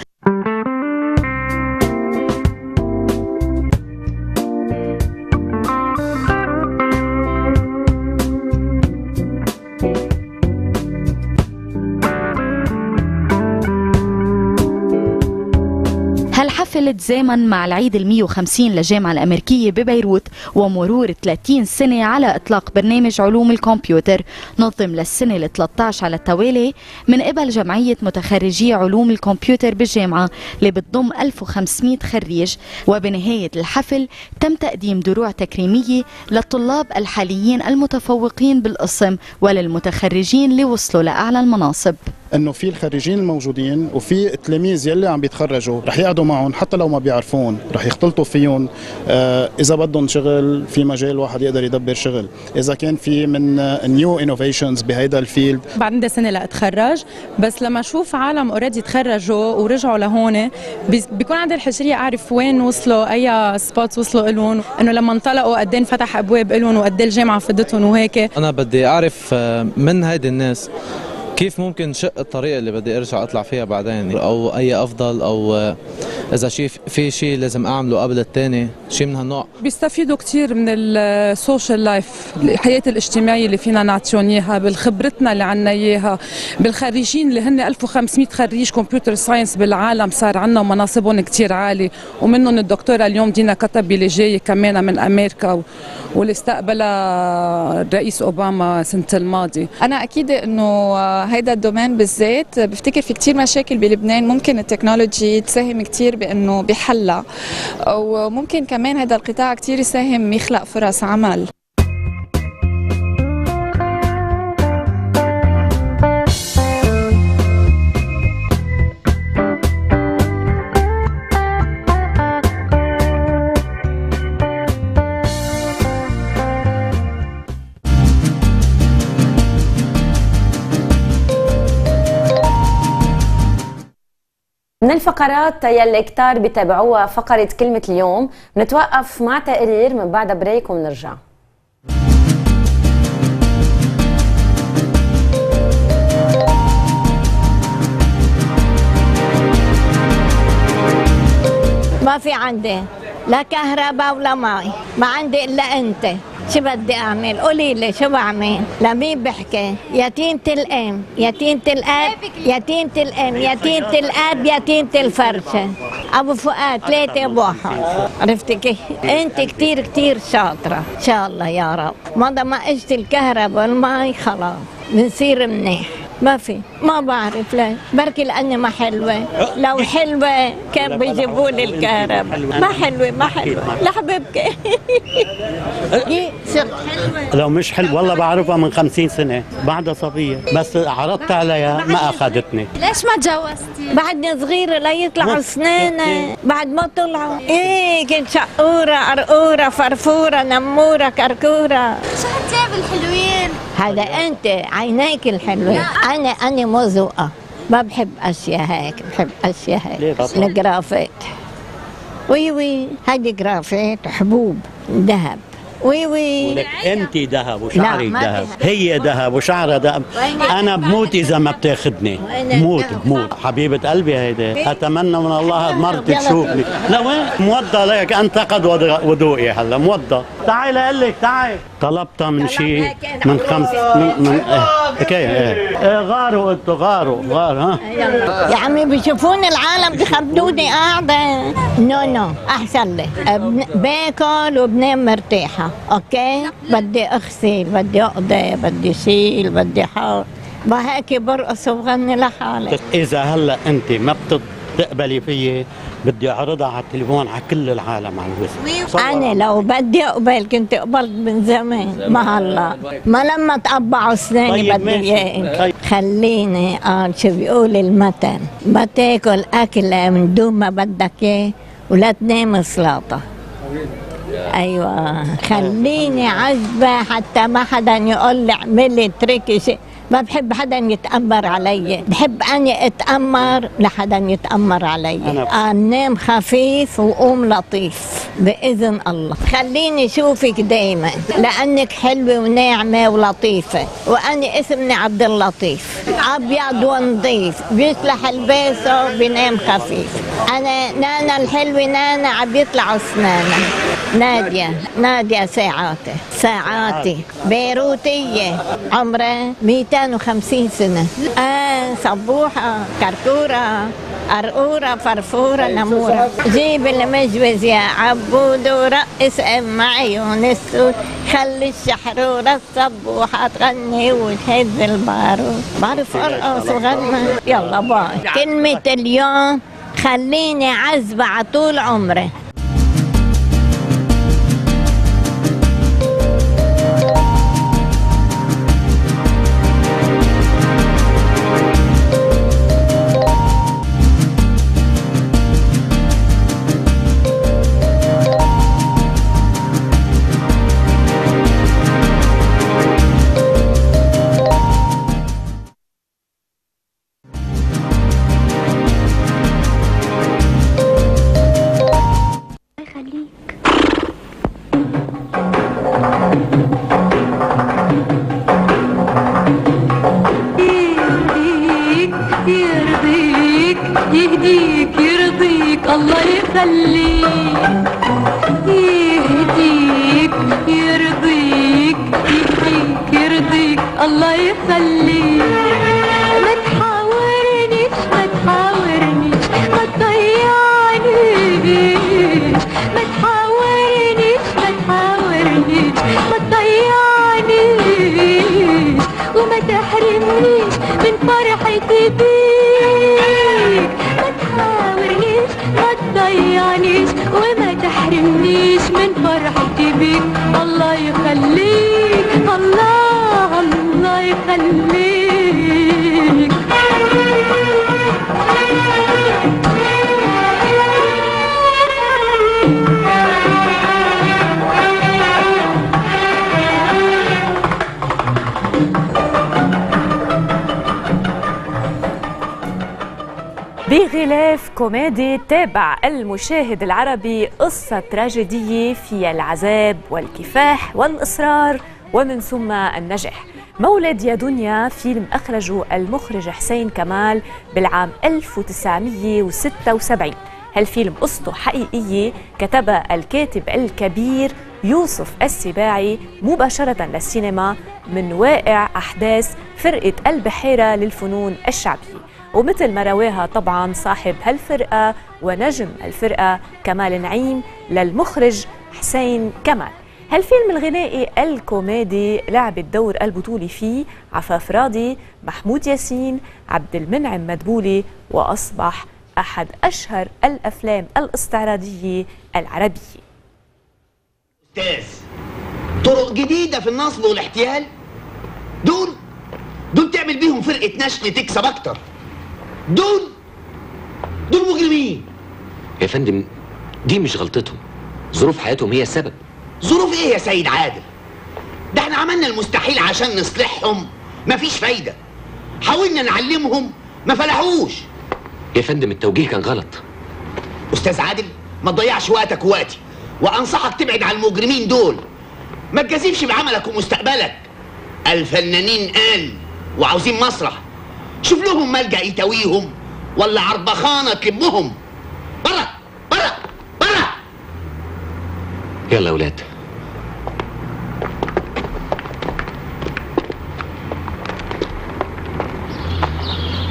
[SPEAKER 14] هالحفل تزامن مع العيد ال150 للجامعة الأمريكية ببيروت ومرور 30 سنة على إطلاق برنامج علوم الكمبيوتر، نظم للسنة ال13 على التوالي من قبل جمعية متخرجي علوم الكمبيوتر بالجامعة اللي بتضم 1500 خريج. وبنهاية الحفل تم تقديم دروع تكريمية للطلاب الحاليين المتفوقين بالقسم وللمتخرجين اللي وصلوا لأعلى المناصب.
[SPEAKER 26] انه في الخريجين الموجودين وفي التلاميذ يلي عم بيتخرجوا رح يقعدوا معهم حتى لو ما بيعرفون، رح يختلطوا فيهم، اذا بدهم شغل في مجال واحد يقدر يدبر شغل، اذا كان في من نيو انوفيشنز بهيدا الفيلد.
[SPEAKER 27] بعد عندي سنه لاتخرج، بس لما اشوف عالم اوريدي تخرجوا ورجعوا لهون بيكون عندي الحشريه اعرف وين وصلوا، اي سبوتس وصلوا لهم، انه لما انطلقوا قد ايه انفتح ابواب لهم وقد ايه الجامعه فادتهم وهيك.
[SPEAKER 28] انا بدي اعرف من هيدي الناس كيف ممكن شق الطريقة اللي بدي ارجع اطلع فيها بعدين، او اي افضل، او اذا في شيء لازم اعمله قبل الثاني، شيء من هالنوع.
[SPEAKER 27] بيستفيدوا كثير من السوشيال لايف، الحياة الاجتماعية اللي فينا نعطيهم اياها، بالخبرتنا اللي عنا اياها، بالخريجين اللي هن 1500 خريج كمبيوتر ساينس بالعالم صار عنا ومناصبهم كثير عالية، ومنهم الدكتورة اليوم دينا كتبي اللي جاية كمان من امريكا واللي استقبلها الرئيس اوباما سنة الماضي.
[SPEAKER 20] انا اكيد انه هيدا الدومين بالذات بفتكر في كتير مشاكل بلبنان ممكن التكنولوجي تساهم كتير بانه بحلها، وممكن كمان هذا القطاع كتير يساهم يخلق فرص عمل.
[SPEAKER 1] من الفقرات يلي كتار بتابعوها فقرة كلمة اليوم، نتوقف مع تقرير من بعد بريك ونرجع.
[SPEAKER 29] ما في عندي لا كهرباء ولا مي، ما عندي إلا أنت. شو بدي أعمل؟ قولي لي شو بعمل؟ لمين بحكي؟ يتيمة الأم، يتيمة الأب، يتيمة الأم، يتيمة الأب، يتيمة الفرشة. أبو فؤاد 3 بواحد. عرفتي كيف؟ أنت كتير كتير شاطرة، إن شاء الله يا رب. مضى ما إجت الكهرباء والمي خلاص بنصير منيح. ما بعرف ليه، بركي لأني ما حلوة، لو حلوة كان بيجيبوا لي الكهرباء. ما حلوة لحبيبك. صرت حلوة.
[SPEAKER 30] لو مش حلوة والله بعرفها من 50 سنة، بعدها صبية، بس عرضت عليها ما أخذتني.
[SPEAKER 29] ليش ما تجوزتي؟ بعدني صغيرة لا يطلعوا سنيني، بعد ما طلعوا. كنت شقورة، قرقورة، فرفورة، نمورة، كركورة.
[SPEAKER 13] شو هالتياب الحلوين؟
[SPEAKER 29] هذا أنت عينيك الحلوة. أنا موزوقة، ما بحب أشياء هيك، بحب أشياء هيك. الجرافات وي هيدي جرافات حبوب ذهب. وي
[SPEAKER 30] ولك انت ذهب وشعرك ذهب، هي ذهب وشعرها ذهب. انا بموت اذا ما بتاخذني، بموت حبيبه قلبي. هيدي اتمنى من الله مرتي تشوفني. لوين موضى لك انت قد وضوئي هلا موضى تعي لقلك تعي. طلبتها من شيء من 5 من غاروا انتوا غاروا ها.
[SPEAKER 29] يا عمي بيشوفوني العالم بيخبدوني قاعده. نو احسن لي باكل وبنام مرتاحه. اوكي بدي اغسل بدي اقضي بدي شيل بدي حاط بهيك برقص وبغني لحالي.
[SPEAKER 30] اذا هلا انت ما بتقبلي فيي بدي اعرضها على التليفون على كل العالم على الوسط.
[SPEAKER 29] انا لو بدي اقبل كنت قبلت من زمان ما هلا ما لما تقبعوا اسناني. طيب بدي اياك خليني شو بيقول المثل ما تاكل اكله من دون ما بدك اياه ولا تنام سلاطه. ايوه خليني عذبه حتى ما حدا يقول لي اعملي تركي شيء. ما بحب حدا يتأمر علي، بحب أني أتأمر لحدا يتأمر علي. أنام خفيف وقوم لطيف بإذن الله. خليني شوفك دايما لأنك حلوة وناعمة ولطيفة. وأنا اسمي عبد اللطيف، أبيض ونظيف، بيصلح الباسة وبنام خفيف. أنا نانا الحلوة، نانا عم يطلعوا أسنانها. نادية ساعاتي بيروتية عمرها 250 سنة. صبوحة كركورة قرقورة فرفورة نمورة. جيب المجوز يا عبود ورقص عيون السود. خلي الشحرورة الصبوحة تغني وتهز البارود. بعرف أرقص وغنى. يلا باي. كلمة اليوم خليني عذبة على طول عمري.
[SPEAKER 9] يهديك يرضيك الله يخليك. يهديك يرضيك يهديك يرضيك الله يخليك. ما تحاورنيش ما تحاورنيش ما تضيعنيش. ما تحاورنيش ما تحاورنيش ما تضيعنيش. وما تحرمنيش من فرحتي بيك. ما تحاورنيش ما تضيعنيش وما تحرمنيش من فرحتي بيك. الله يخليك الله الله يخليك.
[SPEAKER 11] بغلاف كوميدي تابع المشاهد العربي قصة تراجيدية فيها العذاب والكفاح والإصرار ومن ثم النجاح. مولد يا دنيا فيلم أخرجه المخرج حسين كمال بالعام 1976. هالفيلم قصته حقيقية كتبها الكاتب الكبير يوسف السباعي مباشرة للسينما من واقع أحداث فرقة البحيرة للفنون الشعبية، ومثل ما رواها طبعا صاحب هالفرقة ونجم الفرقة كمال نعيم للمخرج حسين كمال. هالفيلم الغنائي الكوميدي لعب الدور البطولي فيه عفاف راضي، محمود ياسين، عبد المنعم مدبولي، وأصبح أحد أشهر الأفلام الاستعراضية العربية.
[SPEAKER 12] أستاذ، طرق جديدة في النصب والاحتيال؟ دول تعمل بيهم فرقة نشل تكسب أكتر. دول مجرمين
[SPEAKER 15] يا فندم. دي مش غلطتهم، ظروف حياتهم هي السبب.
[SPEAKER 12] ظروف ايه يا سيد عادل؟ ده احنا عملنا المستحيل عشان نصلحهم، مفيش فايدة. حاولنا نعلمهم ما فلحوش.
[SPEAKER 15] يا فندم التوجيه كان غلط.
[SPEAKER 12] أستاذ عادل، ما تضيعش وقتك ووقتي، وأنصحك تبعد عن المجرمين دول. ما تجازفش بعملك ومستقبلك. الفنانين قال وعاوزين مسرح، شوف لهم ملجأ يتويهم ولا عربخانة تلمهم. برا برا برا.
[SPEAKER 15] يلا يا ولاد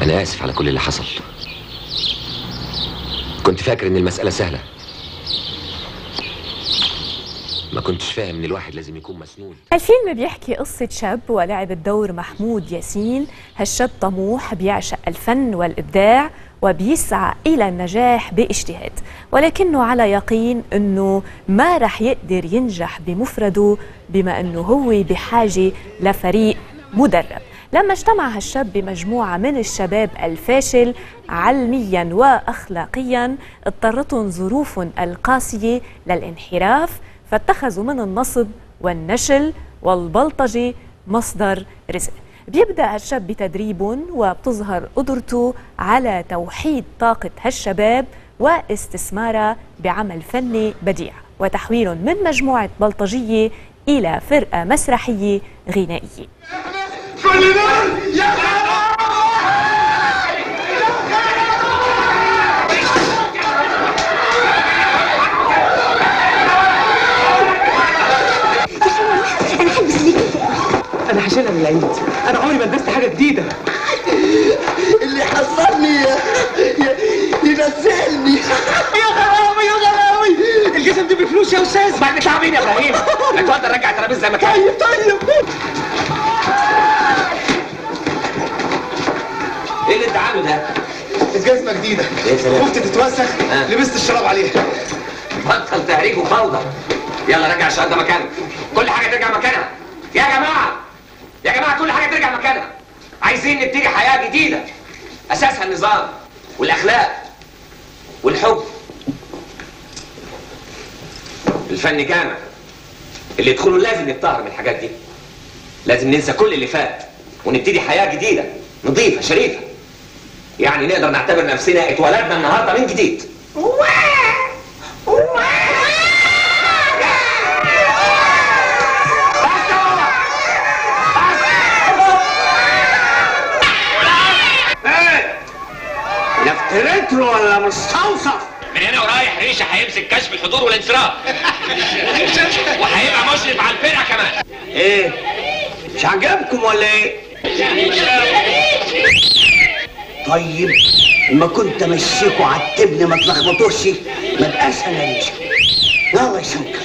[SPEAKER 15] أنا آسف على كل اللي حصل. كنت فاكر إن المسألة سهلة، ما كنتش فاهم إن الواحد لازم يكون مسنود.
[SPEAKER 11] الفيلم بيحكي قصة شاب ولعب الدور محمود ياسين. هالشاب طموح بيعشق الفن والإبداع وبيسعى إلى النجاح باجتهاد، ولكنه على يقين أنه ما رح يقدر ينجح بمفرده بما أنه هو بحاجة لفريق مدرب. لما اجتمع هالشاب بمجموعة من الشباب الفاشل علميا وأخلاقيا اضطرتهم ظروفهم القاسية للانحراف، فاتخذوا من النصب والنشل والبلطجة مصدر رزق. بيبدأ هالشاب بتدريبهم وبتظهر قدرته على توحيد طاقة هالشباب واستثمارها بعمل فني بديع وتحويلهم من مجموعة بلطجية إلى فرقة مسرحية غنائية.
[SPEAKER 10] أنا هشيلها للعيد، أنا عمري ما لبست حاجة جديدة.
[SPEAKER 16] اللي حصلني ينزلني.
[SPEAKER 10] يا غراوي يا غراوي، الجزم دي بفلوس يا أستاذ. بعد تعبين يا إبراهيم، اتفضل رجع الترابيزة زي ما كان.
[SPEAKER 16] طيب.
[SPEAKER 15] إيه اللي أنت عامله ده؟
[SPEAKER 16] الجزمة جديدة.
[SPEAKER 15] يا سلام.
[SPEAKER 16] خفت تتوسخ، لبست الشراب عليها.
[SPEAKER 15] بطل تهريج وفوضى. يلا رجع الشنطة مكانها. كل حاجة ترجع مكانها. يا جماعة يا جماعة، كل حاجة ترجع مكانها. عايزين نبتدي حياة جديدة أساسها النظام والأخلاق والحب. الفن جامع، اللي يدخلوا لازم يتطهر من الحاجات دي. لازم ننسى كل اللي فات ونبتدي حياة جديدة نظيفة شريفة. يعني نقدر نعتبر نفسنا اتولدنا النهارده من جديد.
[SPEAKER 10] ريترو ولا مستوصف؟
[SPEAKER 15] من هنا ورايح ريشه هيمسك كشف الحضور والانصراف وهيبقى مشرف على الفرقه كمان.
[SPEAKER 10] ايه؟ مش عجبكم ولا ايه؟ طيب ما كنت امشيكوا عتبني ما تلخبطوش، ما بقاش انا ريشه. يلا يا شنكر.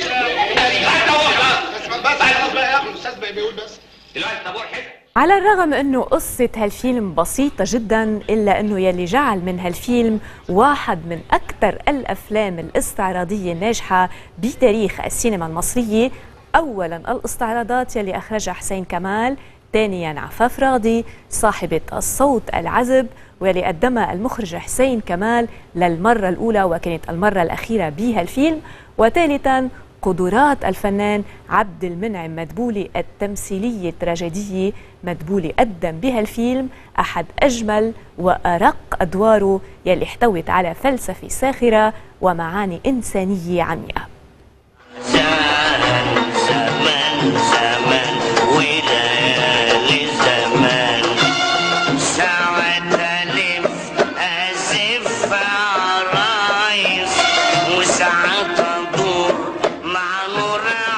[SPEAKER 11] على الرغم أنه قصة هالفيلم بسيطة جدا، إلا أنه يلي جعل من هالفيلم واحد من أكثر الأفلام الاستعراضية الناجحة بتاريخ السينما المصرية. أولا الاستعراضات يلي أخرجها حسين كمال، ثانيا عفاف راضي صاحبة الصوت العذب واللي قدمها المخرج حسين كمال للمرة الأولى وكانت المرة الأخيرة بهالفيلم، وثالثا قدرات الفنان عبد المنعم مدبولي التمثيلية التراجيدية. مدبولي قدم بهالفيلم أحد أجمل وأرق أدواره يلي احتوت على فلسفة ساخرة ومعاني إنسانية عميقة.
[SPEAKER 10] زمان زمان وليالي زمان، ساعة ألف أزف عرايس وساعة أدور مع نور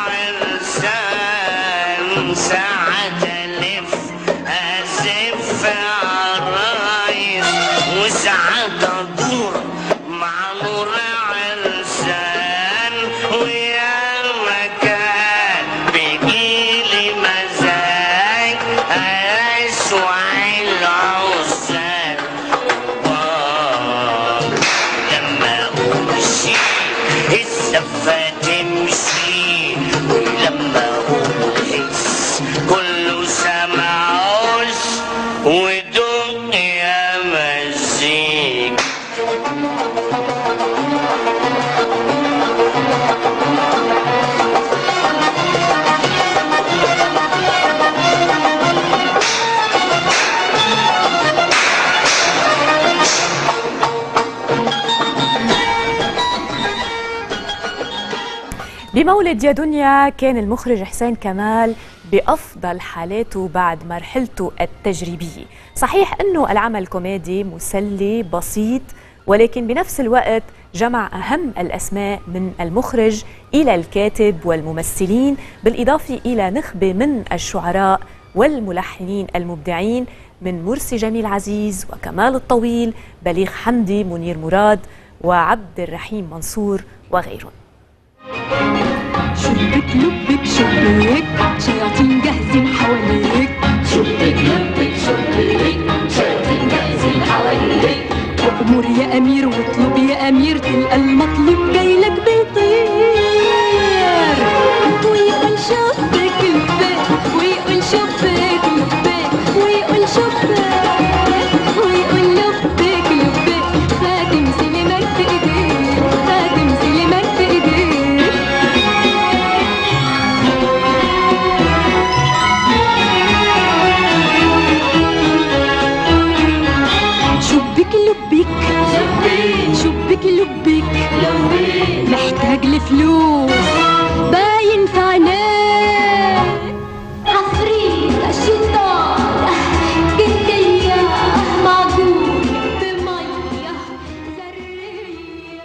[SPEAKER 10] عرسان، ساعة ألف أزف عرايس وساعة أدور مع نور عرسان، ويا مكان بيجيلي مزاج أسوع العسان. لما أمشي السفة تمشي، ولما أحس كله سمعوش ودق يا مزيج.
[SPEAKER 11] بمولد يا دنيا كان المخرج حسين كمال بأفضل حالاته بعد مرحلته التجريبية. صحيح أنه العمل كوميدي مسلي بسيط، ولكن بنفس الوقت جمع أهم الأسماء من المخرج إلى الكاتب والممثلين، بالإضافة إلى نخبة من الشعراء والملحنين المبدعين من مرسي جميل عزيز وكمال الطويل، بليغ حمدي، منير مراد، وعبد الرحيم منصور وغيرهم.
[SPEAKER 9] شبك لبك شبك شياطين جاهزين حواليك، شبك لبك شبك شياطين جاهزين حواليك، وأمور يا أمير واطلب يا أمير تلقى المطلوب جايلك بيطير، ويقول شبك لبك ويقول شبك لبك ويقول شبك ويقول لبك لبك، خاتم سليمان في ايديك خاتم سليمان في ايديك. شبك لبك شبك لبك محتاج لفلوس باين في عينيه، عفريت الشيطان جدية معجون بمية زرية.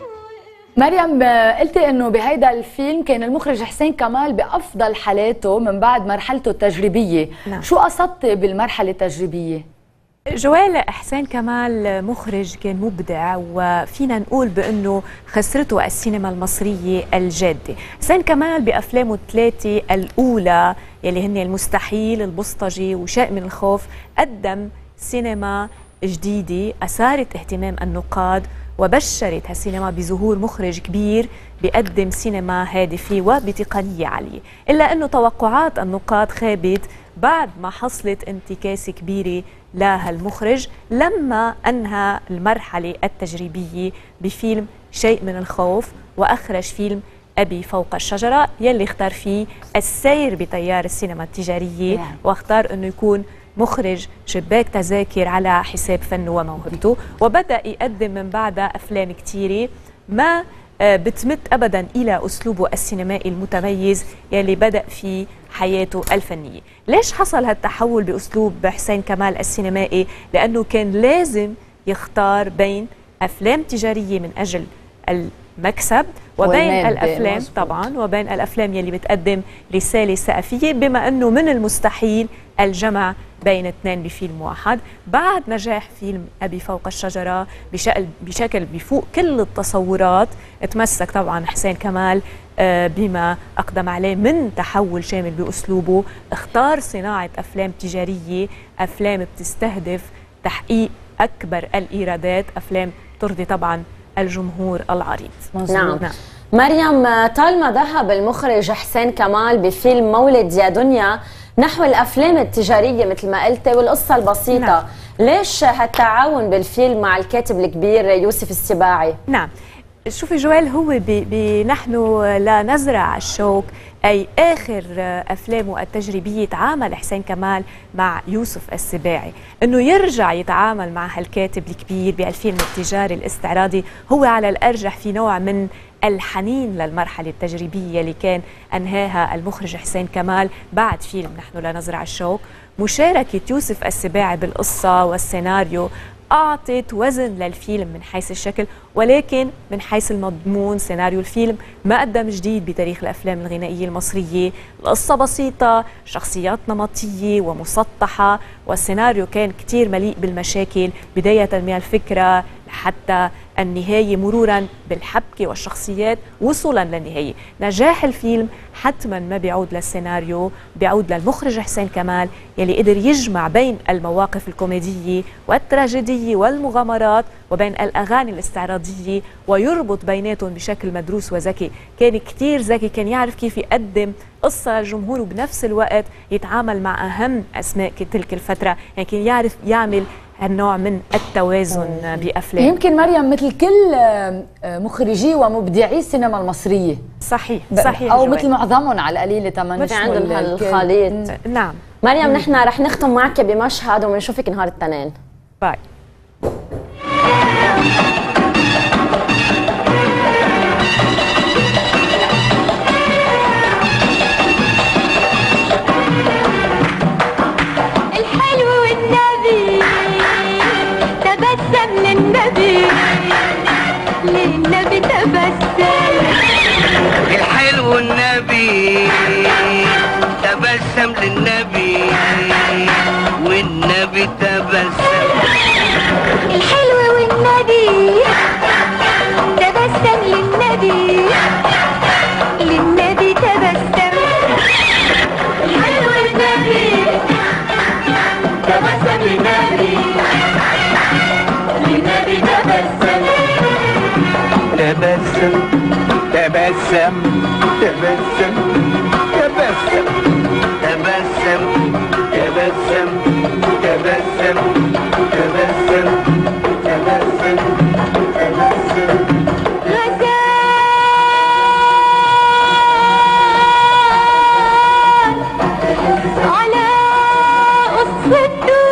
[SPEAKER 3] مريم، قلتي انه بهيدا الفيلم كان المخرج حسين كمال بافضل حالاته من بعد مرحلته التجريبيه.
[SPEAKER 11] نعم.
[SPEAKER 3] شو قصدتي بالمرحله التجريبيه؟
[SPEAKER 11] جوال حسين كمال مخرج كان مبدع، وفينا نقول بأنه خسرته السينما المصرية الجادة. حسين كمال بأفلامه الثلاثة الأولى يلي هن المستحيل، البوسطجي، وشيء من الخوف قدم سينما جديدة أثارت اهتمام النقاد، وبشرت هالسينما بظهور مخرج كبير بيقدم سينما هادفة وبتقنية عالية. إلا أنه توقعات النقاد خابت بعد ما حصلت انتكاسة كبيرة لهالمخرج لما أنهى المرحلة التجريبية بفيلم شيء من الخوف، وأخرج فيلم أبي فوق الشجرة يلي اختار فيه السير بتيار السينما التجارية، واختار أنه يكون مخرج شباك تذاكر على حساب فنه وموهبته، وبدأ يقدم من بعدها أفلام كتيرة ما بتمت أبدا إلى أسلوبه السينمائي المتميز يلي بدأ في حياته الفنية. ليش حصل هالتحول بأسلوب حسين كمال السينمائي؟ لأنه كان لازم يختار بين أفلام تجارية من أجل المكسب وبين الأفلام طبعا وبين الأفلام يلي بتقدم رسالة ثقافية، بما أنه من المستحيل الجمع بين اثنين بفيلم واحد. بعد نجاح فيلم أبي فوق الشجرة بشكل بيفوق كل التصورات، تمسك طبعا حسين كمال بما أقدم عليه من تحول شامل بأسلوبه، اختار صناعة أفلام تجارية، أفلام بتستهدف تحقيق أكبر الإيرادات، أفلام ترضي طبعا الجمهور العريض.
[SPEAKER 1] نعم. مريم، طالما ذهب المخرج حسين كمال بفيلم مولد يا دنيا نحو الأفلام التجارية مثل ما قلتي والقصة البسيطة، نعم. ليش هالتعاون بالفيلم مع الكاتب الكبير يوسف السباعي؟
[SPEAKER 11] نعم، شوفي جوال، هو نحن لا نزرع الشوك، أي آخر أفلامه التجريبية تعامل حسين كمال مع يوسف السباعي. أنه يرجع يتعامل مع هالكاتب الكبير بهالفيلم التجاري الاستعراضي هو على الأرجح في نوع من الحنين للمرحلة التجريبية اللي كان أنهاها المخرج حسين كمال بعد فيلم نحن لا نزرع الشوك. مشاركة يوسف السباعي بالقصة والسيناريو أعطت وزن للفيلم من حيث الشكل، ولكن من حيث المضمون سيناريو الفيلم ما قدم جديد بتاريخ الأفلام الغنائية المصرية. القصة بسيطة، شخصيات نمطية ومسطحة، والسيناريو كان كتير مليء بالمشاكل بداية من الفكرة حتى النهاية، مرورا بالحبكة والشخصيات وصولا للنهاية. نجاح الفيلم حتما ما بيعود للسيناريو، بيعود للمخرج حسين كمال يلي قدر يجمع بين المواقف الكوميدية والتراجيدية والمغامرات وبين الأغاني الاستعراضية، ويربط بيناتهم بشكل مدروس وذكي. كان كتير ذكي، كان يعرف كيف يقدم قصة للجمهور وبنفس الوقت يتعامل مع أهم أسماء تلك الفترة، يعني كان يعرف يعمل هالنوع من التوازن بأفلام.
[SPEAKER 3] يمكن مريم مثل كل مخرجي ومبدعي السينما المصرية.
[SPEAKER 11] صحيح
[SPEAKER 3] أو مثل معظمهم على القليلة تمام،
[SPEAKER 1] مثل عندهم هالخليط.
[SPEAKER 11] نعم.
[SPEAKER 1] مريم، نحن رح نختم معك بمشهد وبنشوفك نهار الاثنين.
[SPEAKER 11] باي.
[SPEAKER 9] للنبي تبسم
[SPEAKER 10] الحلو النبي تبسم تبسم للنبي والنبي تبسم
[SPEAKER 9] الحلو والنبي تبسم للنبي للنبي تبسم الحلو والنبي تبسم للنبي للنبي تبسم
[SPEAKER 10] تبسم تبسم تبسم تبسم تبسم تبسم تبسم تبسم تبسم
[SPEAKER 9] على قصته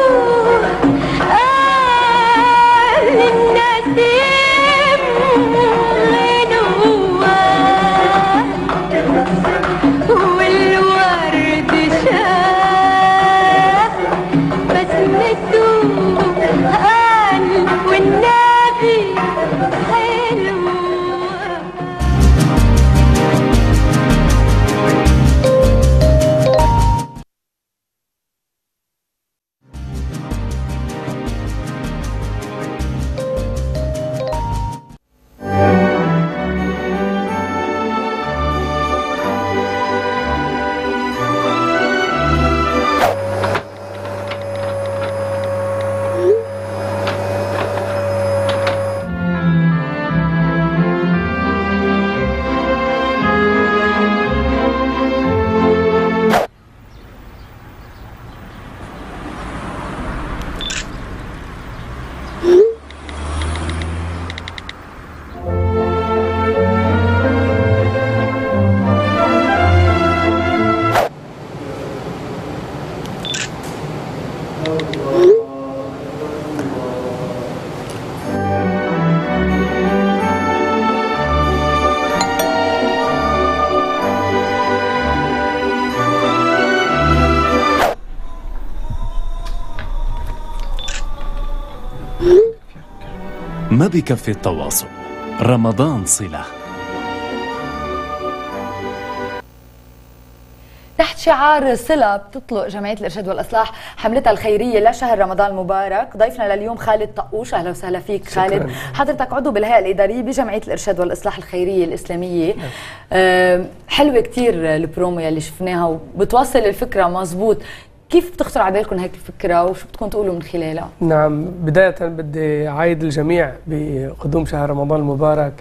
[SPEAKER 9] للناس والورد شاف بسمته قال والنبي حلو.
[SPEAKER 2] ما بكفي التواصل، رمضان صلة.
[SPEAKER 3] تحت شعار صلة بتطلق جمعية الإرشاد والإصلاح حملتها الخيرية لشهر رمضان المبارك. ضيفنا لليوم خالد طقوش. أهلا وسهلا فيك خالد. حضرتك عضو بالهيئة الإدارية بجمعية الإرشاد والإصلاح الخيرية الإسلامية. حلوة كتير البرومو اللي شفناها وبتوصل الفكرة مزبوط. كيف بتخطر على بالكم هيك الفكرة وشو بدكم تقولوا من خلالها؟
[SPEAKER 4] نعم، بداية بدي أعيد الجميع بقدوم شهر رمضان المبارك.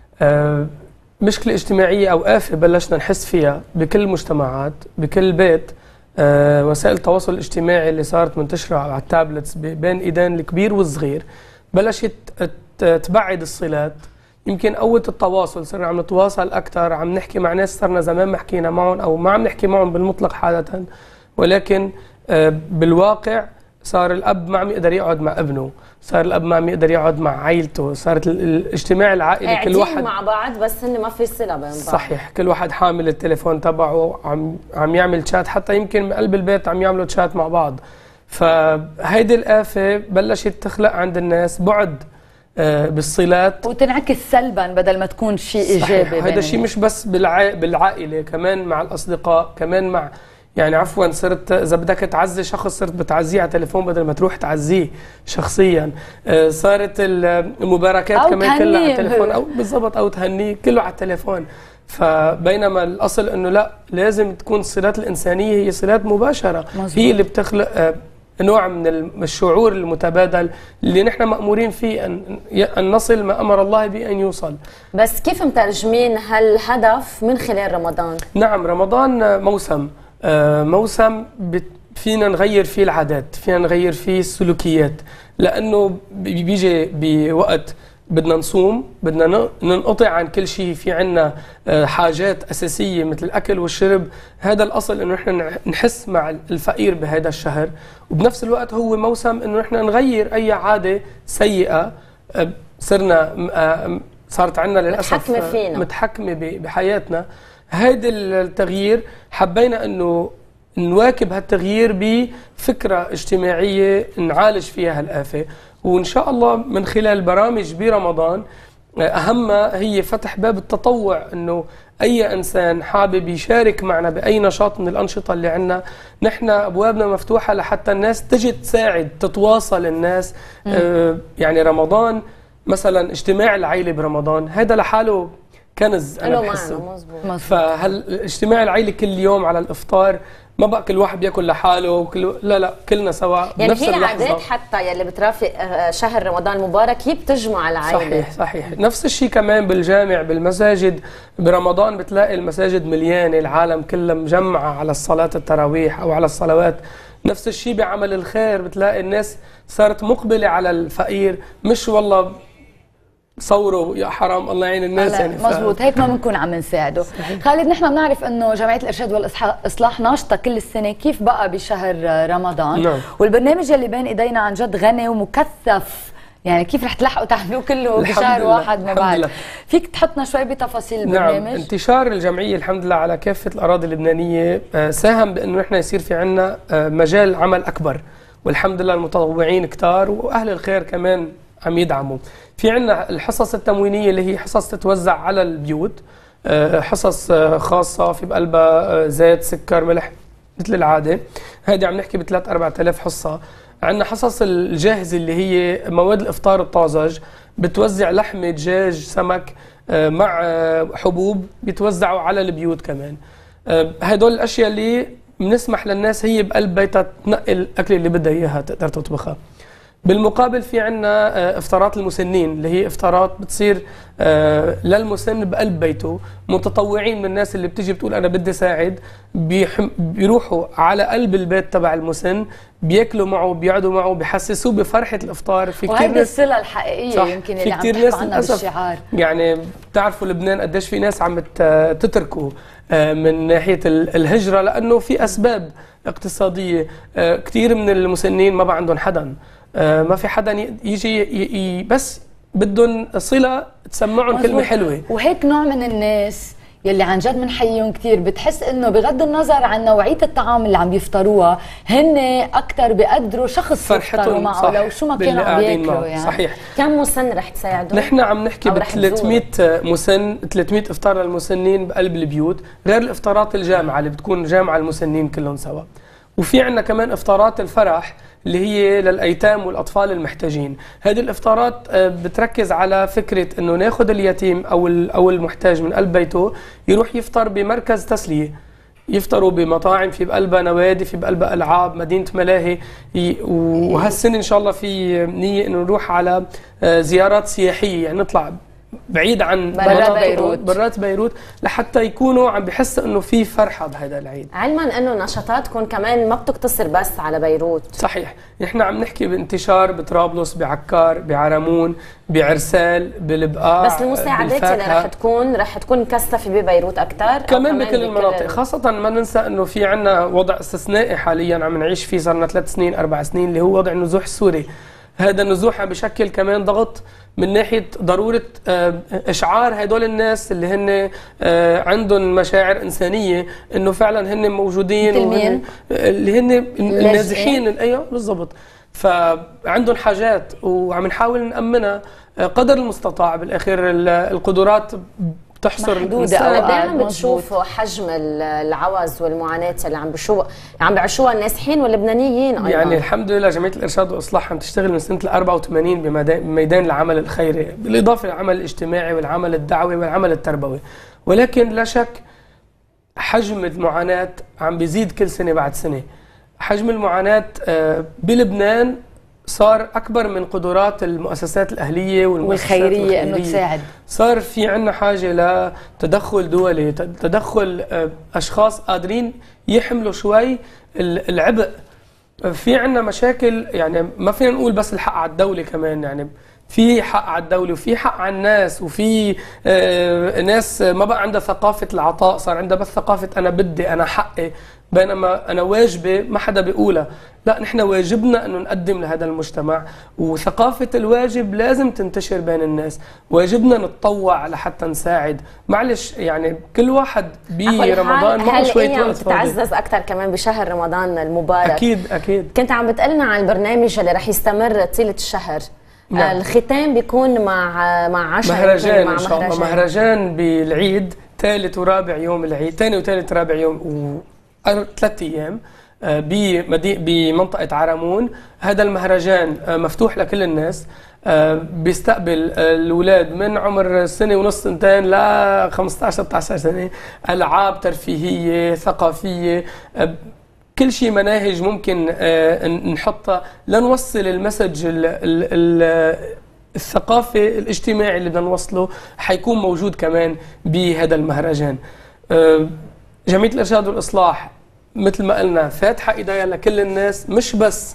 [SPEAKER 4] مشكلة اجتماعية أو آفة بلشنا نحس فيها بكل المجتمعات، بكل بيت. وسائل التواصل الاجتماعي اللي صارت منتشرة على التابلتس بين إيدين الكبير والصغير بلشت تبعد الصلات. يمكن قوة التواصل، صرنا عم نتواصل أكثر، عم نحكي مع ناس صرنا زمان ما حكينا معهم أو ما عم نحكي معهم بالمطلق حالة، ولكن بالواقع صار الأب ما عم يقدر يقعد مع ابنه، صار الأب ما عم يقدر يقعد مع عائلته، صارت الاجتماع العائلي كل واحد
[SPEAKER 1] مع بعض بس إنه ما في صلة بين بعض.
[SPEAKER 4] صحيح، كل واحد حامل التليفون تبعه عم يعمل شات، حتى يمكن من قلب البيت عم يعملوا شات مع بعض. فهيدي الآفة بلشت تخلق عند الناس بعد بالصلات
[SPEAKER 3] وتنعكس سلبا بدل ما تكون شيء إيجابي.
[SPEAKER 4] هذا شيء مش بس بالعائلة، كمان مع الأصدقاء، كمان مع يعني عفوا صرت اذا بدك تعزي شخص صرت بتعزيه على تليفون بدل ما تروح تعزيه شخصيا. صارت المباركات كمان كلها على التليفون او بالضبط او تهنيه كله على التليفون. فبينما الاصل انه لا، لازم تكون الصلات الانسانيه هي صلات مباشره، هي اللي بتخلق نوع من الشعور المتبادل اللي نحن مأمورين فيه أن نصل ما أمر الله بأن يوصل.
[SPEAKER 1] بس كيف مترجمين هالهدف من خلال رمضان؟
[SPEAKER 4] نعم، رمضان موسم فينا نغير فيه العادات، فينا نغير فيه السلوكيات، لأنه بيجي بوقت بدنا نصوم، بدنا ننقطع عن كل شيء، في عنا حاجات أساسية مثل الأكل والشرب. هذا الأصل إنه نحن نحس مع الفقير بهذا الشهر، وبنفس الوقت هو موسم إنه نحن نغير أي عادة سيئة صارت عنا للأسف متحكمة بحياتنا. هذا التغيير حبينا إنه نواكب هالتغيير بفكرة اجتماعية نعالج فيها هالآفة، وإن شاء الله من خلال برامج برمضان أهمها هي فتح باب التطوع، إنه اي انسان حابب يشارك معنا باي نشاط من الانشطه اللي عندنا، نحن ابوابنا مفتوحه لحتى الناس تجي تساعد، تتواصل الناس. يعني رمضان مثلا اجتماع العائله برمضان هذا لحاله كنز انا بحسه. فهالاجتماع العائلي كل يوم على الافطار، ما بقى كل واحد بياكل لحاله لا كلنا سوا
[SPEAKER 1] يعني
[SPEAKER 4] بنفس
[SPEAKER 1] هي
[SPEAKER 4] اللحظه.
[SPEAKER 1] العادات حتى يلي بترافق شهر رمضان المبارك هي بتجمع العائله.
[SPEAKER 4] صحيح. نفس الشيء كمان بالجامع بالمساجد، برمضان بتلاقي المساجد مليانه، العالم كلها مجمعه على الصلاه التراويح او على الصلوات. نفس الشيء بعمل الخير، بتلاقي الناس صارت مقبله على الفقير، مش والله صوروا يا حرام الله يعين الناس. يعني
[SPEAKER 3] مزبوط، هيك ما بنكون عم نساعده. خالد، نحن بنعرف انه جمعيه الارشاد والاصلاح ناشطه كل السنه، كيف بقى بشهر رمضان؟
[SPEAKER 4] نعم.
[SPEAKER 3] والبرنامج اللي بين ايدينا عن جد غني ومكثف، يعني كيف رح تلحقوا تعملوه كله بشهر واحد ما بعد؟ فيك تحطنا شوي بتفاصيل البرنامج؟
[SPEAKER 4] نعم، انتشار الجمعيه الحمد لله على كافه الاراضي اللبنانيه ساهم بانه نحن يصير في عندنا مجال عمل اكبر، والحمد لله المتطوعين كتار واهل الخير كمان عم يدعموا. في عندنا الحصص التموينيه اللي هي حصص تتوزع على البيوت، حصص خاصه في بقلبها زيت سكر ملح مثل العاده، هذه عم نحكي ب 3-4,000 حصه. عندنا حصص الجاهزه اللي هي مواد الافطار الطازج، بتوزع لحمه دجاج سمك مع حبوب، بيتوزعوا على البيوت كمان. هدول الاشياء اللي بنسمح للناس هي بقلب بيتها تنقي الاكل اللي بدها اياها تقدر تطبخها. بالمقابل في عنا افطارات المسنين اللي هي افطارات بتصير للمسن بقلب بيته، متطوعين من الناس اللي بتيجي بتقول انا بدي ساعد، بيروحوا على قلب البيت تبع المسن، بياكلوا معه، بيقعدوا معه، بيحسسوه بفرحه الافطار. في كثير
[SPEAKER 3] وهيدي الصله الحقيقيه يمكن اللي عم تحكوا عنها بالشعار.
[SPEAKER 4] يعني بتعرفوا لبنان قديش في ناس عم تتركوا من ناحيه الهجره لانه في اسباب اقتصاديه. كثير من المسنين ما بقى عندهم حدا، ما في حدا يجي بس بدهم صله تسمعهم كلمه حلوه.
[SPEAKER 3] وهيك نوع من الناس يلي عن جد بنحييهم كثير، بتحس انه بغض النظر عن نوعيه الطعام اللي عم بيفطروها، هن اكثر بيقدروا شخص يفطروا معه لو شو ما كانوا عم ياكلوا. يعني
[SPEAKER 1] صحيح. كم مسن رح تساعدوا؟
[SPEAKER 4] نحن عم نحكي ب 300 مسن، 300 افطار للمسنين بقلب البيوت، غير الافطارات الجامعه اللي بتكون جامعه المسنين كلهم سوا. وفي عندنا كمان افطارات الفرح اللي هي للايتام والاطفال المحتاجين. هذه الافطارات بتركز على فكره انه ناخذ اليتيم او المحتاج من قلب بيته، يروح يفطر بمركز تسليه، يفطروا بمطاعم في بقلبها نوادي، في بقلبها العاب، مدينه ملاهي. وهالسنه ان شاء الله في نيه انه نروح على زيارات سياحيه، يعني نطلع بعيد عن برات بيروت لحتى يكونوا عم بحسوا انه في فرحه بهذا العيد.
[SPEAKER 1] علما انه نشاطاتكم كمان ما بتقتصر بس على بيروت.
[SPEAKER 4] صحيح، نحن عم نحكي بانتشار بطرابلس، بعكار، بعرمون، بعرسال، بالبقاع.
[SPEAKER 1] بس المساعدات اللي رح تكون مكثفه ببيروت اكثر
[SPEAKER 4] كمان بكل المناطق، خاصه ما ننسى انه في عندنا وضع استثنائي حاليا عم نعيش فيه، صار لنا 3 سنين 4 سنين، اللي هو وضع النزوح السوري. هذا النزوح عم بشكل كمان ضغط من ناحيه ضروره اشعار هدول الناس اللي هن عندهم مشاعر انسانيه انه فعلا هن موجودين، اللي هن النازحين. ايوه بالضبط، فعندهم حاجات وعم نحاول نامنها قدر المستطاع. بالاخير القدرات تحصر
[SPEAKER 1] محدودة. قد ايه عم بتشوفوا حجم العوز والمعاناة اللي عم بيعيشوها النازحين واللبنانيين أيضا؟
[SPEAKER 4] يعني الحمد لله جمعية الإرشاد والإصلاح عم تشتغل من سنة 84 بميدان العمل الخيري، بالإضافة للعمل الاجتماعي والعمل الدعوي والعمل التربوي. ولكن لا شك حجم المعاناة عم بيزيد كل سنة بعد سنة. حجم المعاناة بلبنان صار أكبر من قدرات المؤسسات الأهلية
[SPEAKER 3] والخيرية إنه تساعد.
[SPEAKER 4] صار في عنا حاجة لتدخل دولي، تدخل أشخاص قادرين يحملوا شوي العبء. في عنا مشاكل، يعني ما فينا نقول بس الحق على الدولة، كمان يعني في حق على الدولة وفي حق على الناس، وفي ناس ما بقى عندها ثقافة العطاء، صار عندها بس ثقافة أنا بدي، أنا حقي، بينما أنا واجبي ما حدا بيقولها. لا، نحن واجبنا أنه نقدم لهذا المجتمع، وثقافة الواجب لازم تنتشر بين الناس. واجبنا نتطوع لحتى نساعد. معلش يعني كل واحد برمضان معه شوية وقت فاضي.
[SPEAKER 1] تتعزز أكثر كمان بشهر رمضان المبارك.
[SPEAKER 4] أكيد.
[SPEAKER 1] كنت عم بتقلنا عن البرنامج اللي رح يستمر طيلة الشهر. نعم. الختام بيكون مع عشاء،
[SPEAKER 4] مهرجان إن شاء الله، مهرجان بالعيد ثالث ورابع يوم العيد، ثاني وثالث رابع يوم و3 أيام بمنطقة عرمون. هذا المهرجان مفتوح لكل الناس، بيستقبل الأولاد من عمر سنة ونص 2 ل 15-16 سنة، ألعاب ترفيهية ثقافية، كل شيء مناهج ممكن نحطها لنوصل المسج الثقافي الاجتماعي اللي بدنا نوصله، حيكون موجود كمان بهذا المهرجان. جمعية الإرشاد والإصلاح مثل ما قلنا فاتحة إيديها لكل الناس، مش بس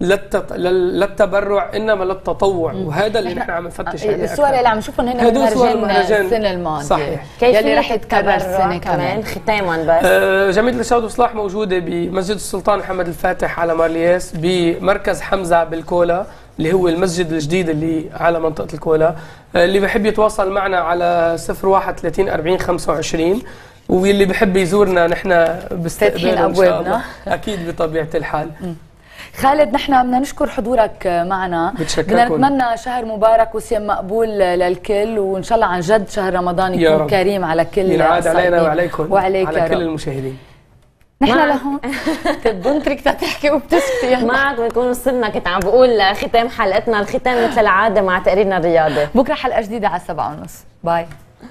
[SPEAKER 4] للتبرع انما للتطوع، وهذا اللي نحن عم نفتش عليه.
[SPEAKER 3] الصور اللي عم نشوفهم هن من مهرجان السنه الماضيه، صحيح، يلي رح يتكرر السنه كمان.
[SPEAKER 1] ختاما بس
[SPEAKER 4] جمعيه الارشاد والاصلاح موجوده بمسجد السلطان محمد الفاتح على مارلياس، بمركز حمزه بالكولا اللي هو المسجد الجديد اللي على منطقه الكولا. اللي بحب يتواصل معنا على 01 30 40 25، واللي بحب يزورنا نحن
[SPEAKER 3] فاتحين ابوابنا
[SPEAKER 4] اكيد بطبيعه الحال.
[SPEAKER 3] خالد، نحن بدنا نشكر حضورك معنا، بدنا نتمنى شهر مبارك وصيام مقبول للكل، وان شاء الله عن جد شهر رمضان يكون كريم على كل
[SPEAKER 4] ينعاد علينا وعليكم
[SPEAKER 3] وعليك
[SPEAKER 4] على كل المشاهدين.
[SPEAKER 3] نحن لهون بنترك تحكي وبتسكتي
[SPEAKER 1] معك، بنكون وصلنا. كنت عم بقول ختام حلقتنا، الختام مثل العاده مع تقريرنا الرياضي.
[SPEAKER 3] بكره حلقه جديده على 7:30. باي.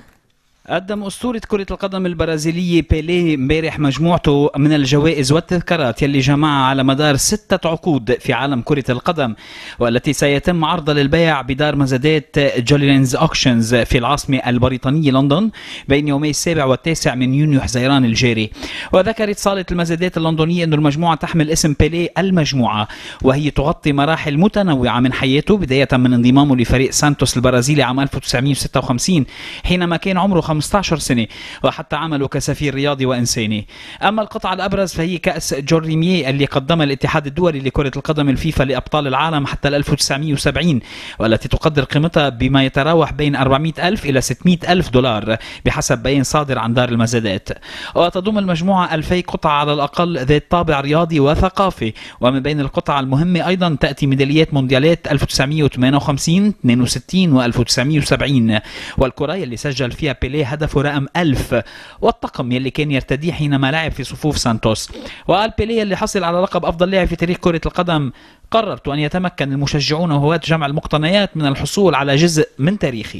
[SPEAKER 5] قدم أسطورة كرة القدم البرازيلية بيليه امبارح مجموعته من الجوائز والتذكارات يلي جمعها على مدار 6 عقود في عالم كرة القدم، والتي سيتم عرضها للبيع بدار مزادات جولينز أوكشنز في العاصمة البريطانية لندن بين يومي 7 و9 من يونيو حزيران الجاري. وذكرت صالة المزادات اللندنية أن المجموعة تحمل اسم بيليه المجموعة، وهي تغطي مراحل متنوعة من حياته، بداية من انضمامه لفريق سانتوس البرازيلي عام 1956 حينما كان عمره 15 سنة، وحتى عمله كسفير رياضي وإنساني. أما القطعة الأبرز فهي كأس جوريميه اللي قدمها الاتحاد الدولي لكرة القدم الفيفا لأبطال العالم حتى 1970، والتي تقدر قيمتها بما يتراوح بين 400,000 إلى 600,000 دولار بحسب بيان صادر عن دار المزادات. وتضم المجموعة 2000 قطعة على الأقل ذات طابع رياضي وثقافي، ومن بين القطع المهمة أيضا تأتي ميداليات مونديالات 1958 62 و 1970، والكرة اللي سجل فيها بيليه هدفه رقم 1000، والطقم يلي كان يرتديه حينما لعب في صفوف سانتوس. وقال بيليه اللي حصل على لقب أفضل لاعب في تاريخ كرة القدم: قررت أن يتمكن المشجعون وهواة جمع المقتنيات من الحصول على جزء من تاريخي.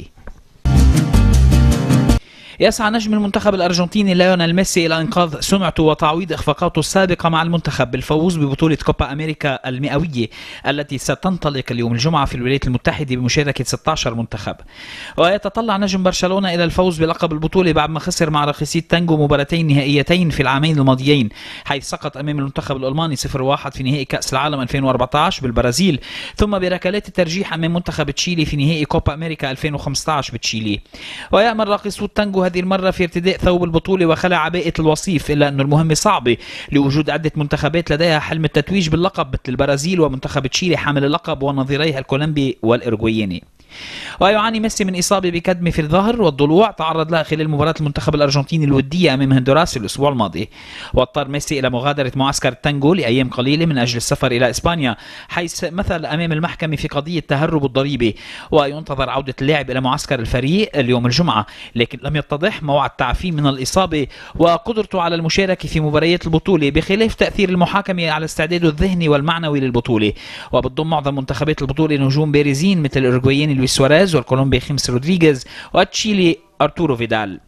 [SPEAKER 5] يسعى نجم المنتخب الأرجنتيني ليونيل ميسي إلى إنقاذ سمعته وتعويض إخفاقاته السابقة مع المنتخب بالفوز ببطولة كوبا أمريكا المئوية التي ستنطلق اليوم الجمعة في الولايات المتحدة بمشاركة 16 منتخب. ويتطلع نجم برشلونة إلى الفوز بلقب البطولة بعد ما خسر مع رخيصية تانجو مباراتين نهائيتين في العامين الماضيين، حيث سقط أمام المنتخب الألماني 0-1 في نهائي كأس العالم 2014 بالبرازيل، ثم بركلات الترجيح أمام منتخب تشيلي في نهائي كوبا أمريكا 2015 بتشيلي. ويأمل راقصو تانجو هذه المرة في ارتداء ثوب البطولة وخلع عباءة الوصيف، إلا أن المهمة صعبة لوجود عدة منتخبات لديها حلم التتويج باللقب مثل البرازيل ومنتخب تشيلي حامل اللقب ونظيريه الكولومبي والإرجواياني. ويعاني ميسي من إصابة بكدمة في الظهر والضلوع تعرض لها خلال مباراة المنتخب الأرجنتيني الودية أمام هندوراس الأسبوع الماضي. واضطر ميسي إلى مغادرة معسكر التانجو لأيام قليلة من أجل السفر إلى إسبانيا، حيث مثل أمام المحكمة في قضية تهرب الضريبة. وينتظر عودة اللاعب إلى معسكر الفريق اليوم الجمعة، لكن لم يتضح موعد تعافيه من الإصابة وقدرته على المشاركة في مباريات البطولة، بخلاف تأثير المحاكمة على استعداده الذهني والمعنوي للبطولة. وبتضم معظم منتخبات البطولة نجوم بارزين مثل الأورجواياني لويس سواريز والكولومبي خيمس رودريغيز وتشيلي أرتورو فيدال.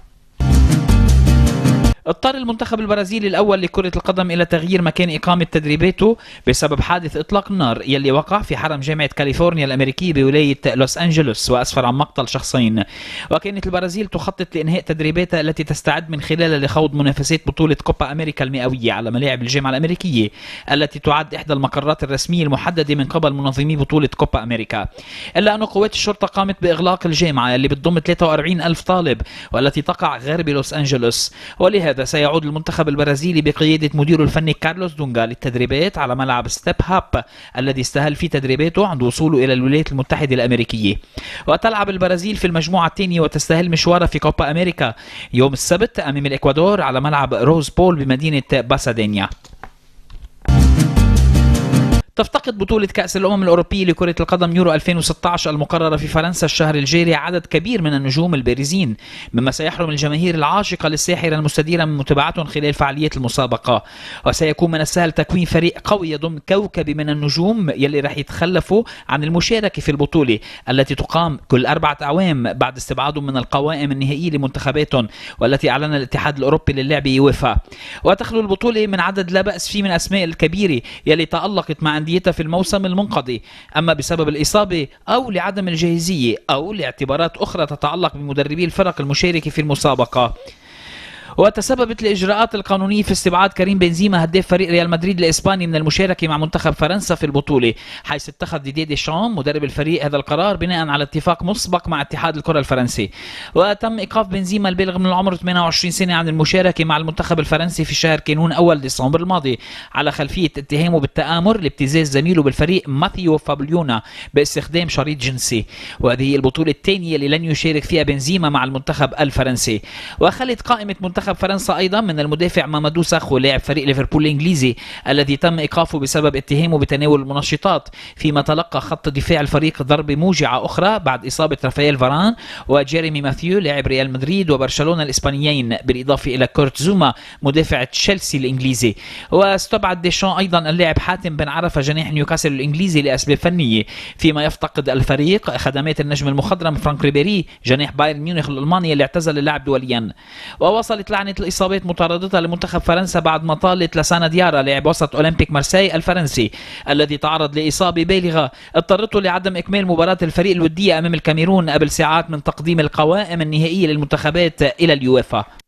[SPEAKER 5] اضطر المنتخب البرازيلي الأول لكرة القدم إلى تغيير مكان إقامة تدريباته بسبب حادث إطلاق النار يلي وقع في حرم جامعة كاليفورنيا الأمريكية بولاية لوس أنجلوس وأسفر عن مقتل شخصين. وكانت البرازيل تخطط لإنهاء تدريباتها التي تستعد من خلالها لخوض منافسات بطولة كوبا أمريكا المئوية على ملاعب الجامعة الأمريكية التي تعد إحدى المقرات الرسمية المحددة من قبل منظمي بطولة كوبا أمريكا. إلا أن قوات الشرطة قامت بإغلاق الجامعة اللي بتضم 43,000 طالب والتي تقع غرب لوس أنجلوس، ولهذا سيعود المنتخب البرازيلي بقيادة مديره الفني كارلوس دونغا للتدريبات على ملعب ستيب هاب الذي استهل فيه تدريباته عند وصوله إلى الولايات المتحدة الأمريكية. وتلعب البرازيل في المجموعة الثانية وتستهل مشوارها في كوبا أمريكا يوم السبت أمام الإكوادور على ملعب روز بول بمدينة باسادينيا. تفتقد بطولة كأس الأمم الأوروبية لكرة القدم يورو 2016 المقررة في فرنسا الشهر الجاري عدد كبير من النجوم البارزين، مما سيحرم الجماهير العاشقة للساحرة المستديرة من متابعتهم خلال فعاليات المسابقة. وسيكون من السهل تكوين فريق قوي يضم كوكب من النجوم يلي رح يتخلفوا عن المشاركة في البطولة التي تقام كل 4 أعوام بعد استبعادهم من القوائم النهائية لمنتخباتهم، والتي أعلن الاتحاد الأوروبي للعب يويفا. وتخلو البطولة من عدد لا بأس فيه من أسماء الكبيرة يلي تألقت مع أنديتها في الموسم المنقضي، أما بسبب الإصابة أو لعدم الجاهزية أو لاعتبارات أخرى تتعلق بمدربي الفرق المشاركة في المسابقة. وتسببت الإجراءات القانونية في استبعاد كريم بنزيما هداف فريق ريال مدريد الإسباني من المشاركة مع منتخب فرنسا في البطولة، حيث اتخذ ديدي ديشام مدرب الفريق هذا القرار بناء على اتفاق مسبق مع اتحاد الكرة الفرنسي. وتم إيقاف بنزيما البالغ من العمر 28 سنة عن المشاركة مع المنتخب الفرنسي في شهر كانون أول ديسمبر الماضي على خلفية اتهامه بالتآمر لابتزاز زميله بالفريق ماثيو فابليونا باستخدام شريط جنسي. وهذه هي البطولة الثانية اللي لن يشارك فيها بنزيما مع المنتخب الفرنسي. وخلت قائمة منتخب فرنسا أيضا من المدافع مامادو ساخو لاعب فريق ليفربول الإنجليزي الذي تم إيقافه بسبب اتهامه بتناول المنشطات، فيما تلقى خط دفاع الفريق ضربة موجعة أخرى بعد إصابة رافائيل فاران وجيريمي ماثيو لاعب ريال مدريد وبرشلونة الإسبانيين، بالإضافة إلى كورت زوما مدافع تشيلسي الإنجليزي. واستبعد ديشان أيضا اللاعب حاتم بن عرفة جناح نيوكاسل الإنجليزي لأسباب فنية، فيما يفتقد الفريق خدمات النجم المخضرم فرانك ريبيري جناح بايرن ميونخ الألماني اللي اعتزل اللعب دوليا. ووصلت لعنة الإصابات مطاردتها لمنتخب فرنسا بعد ما طالت لسانا ديارا لاعب وسط أولمبيك مارسي الفرنسي الذي تعرض لإصابة بالغة اضطرته لعدم إكمال مباراة الفريق الودية أمام الكاميرون قبل ساعات من تقديم القوائم النهائية للمنتخبات إلى اليويفا.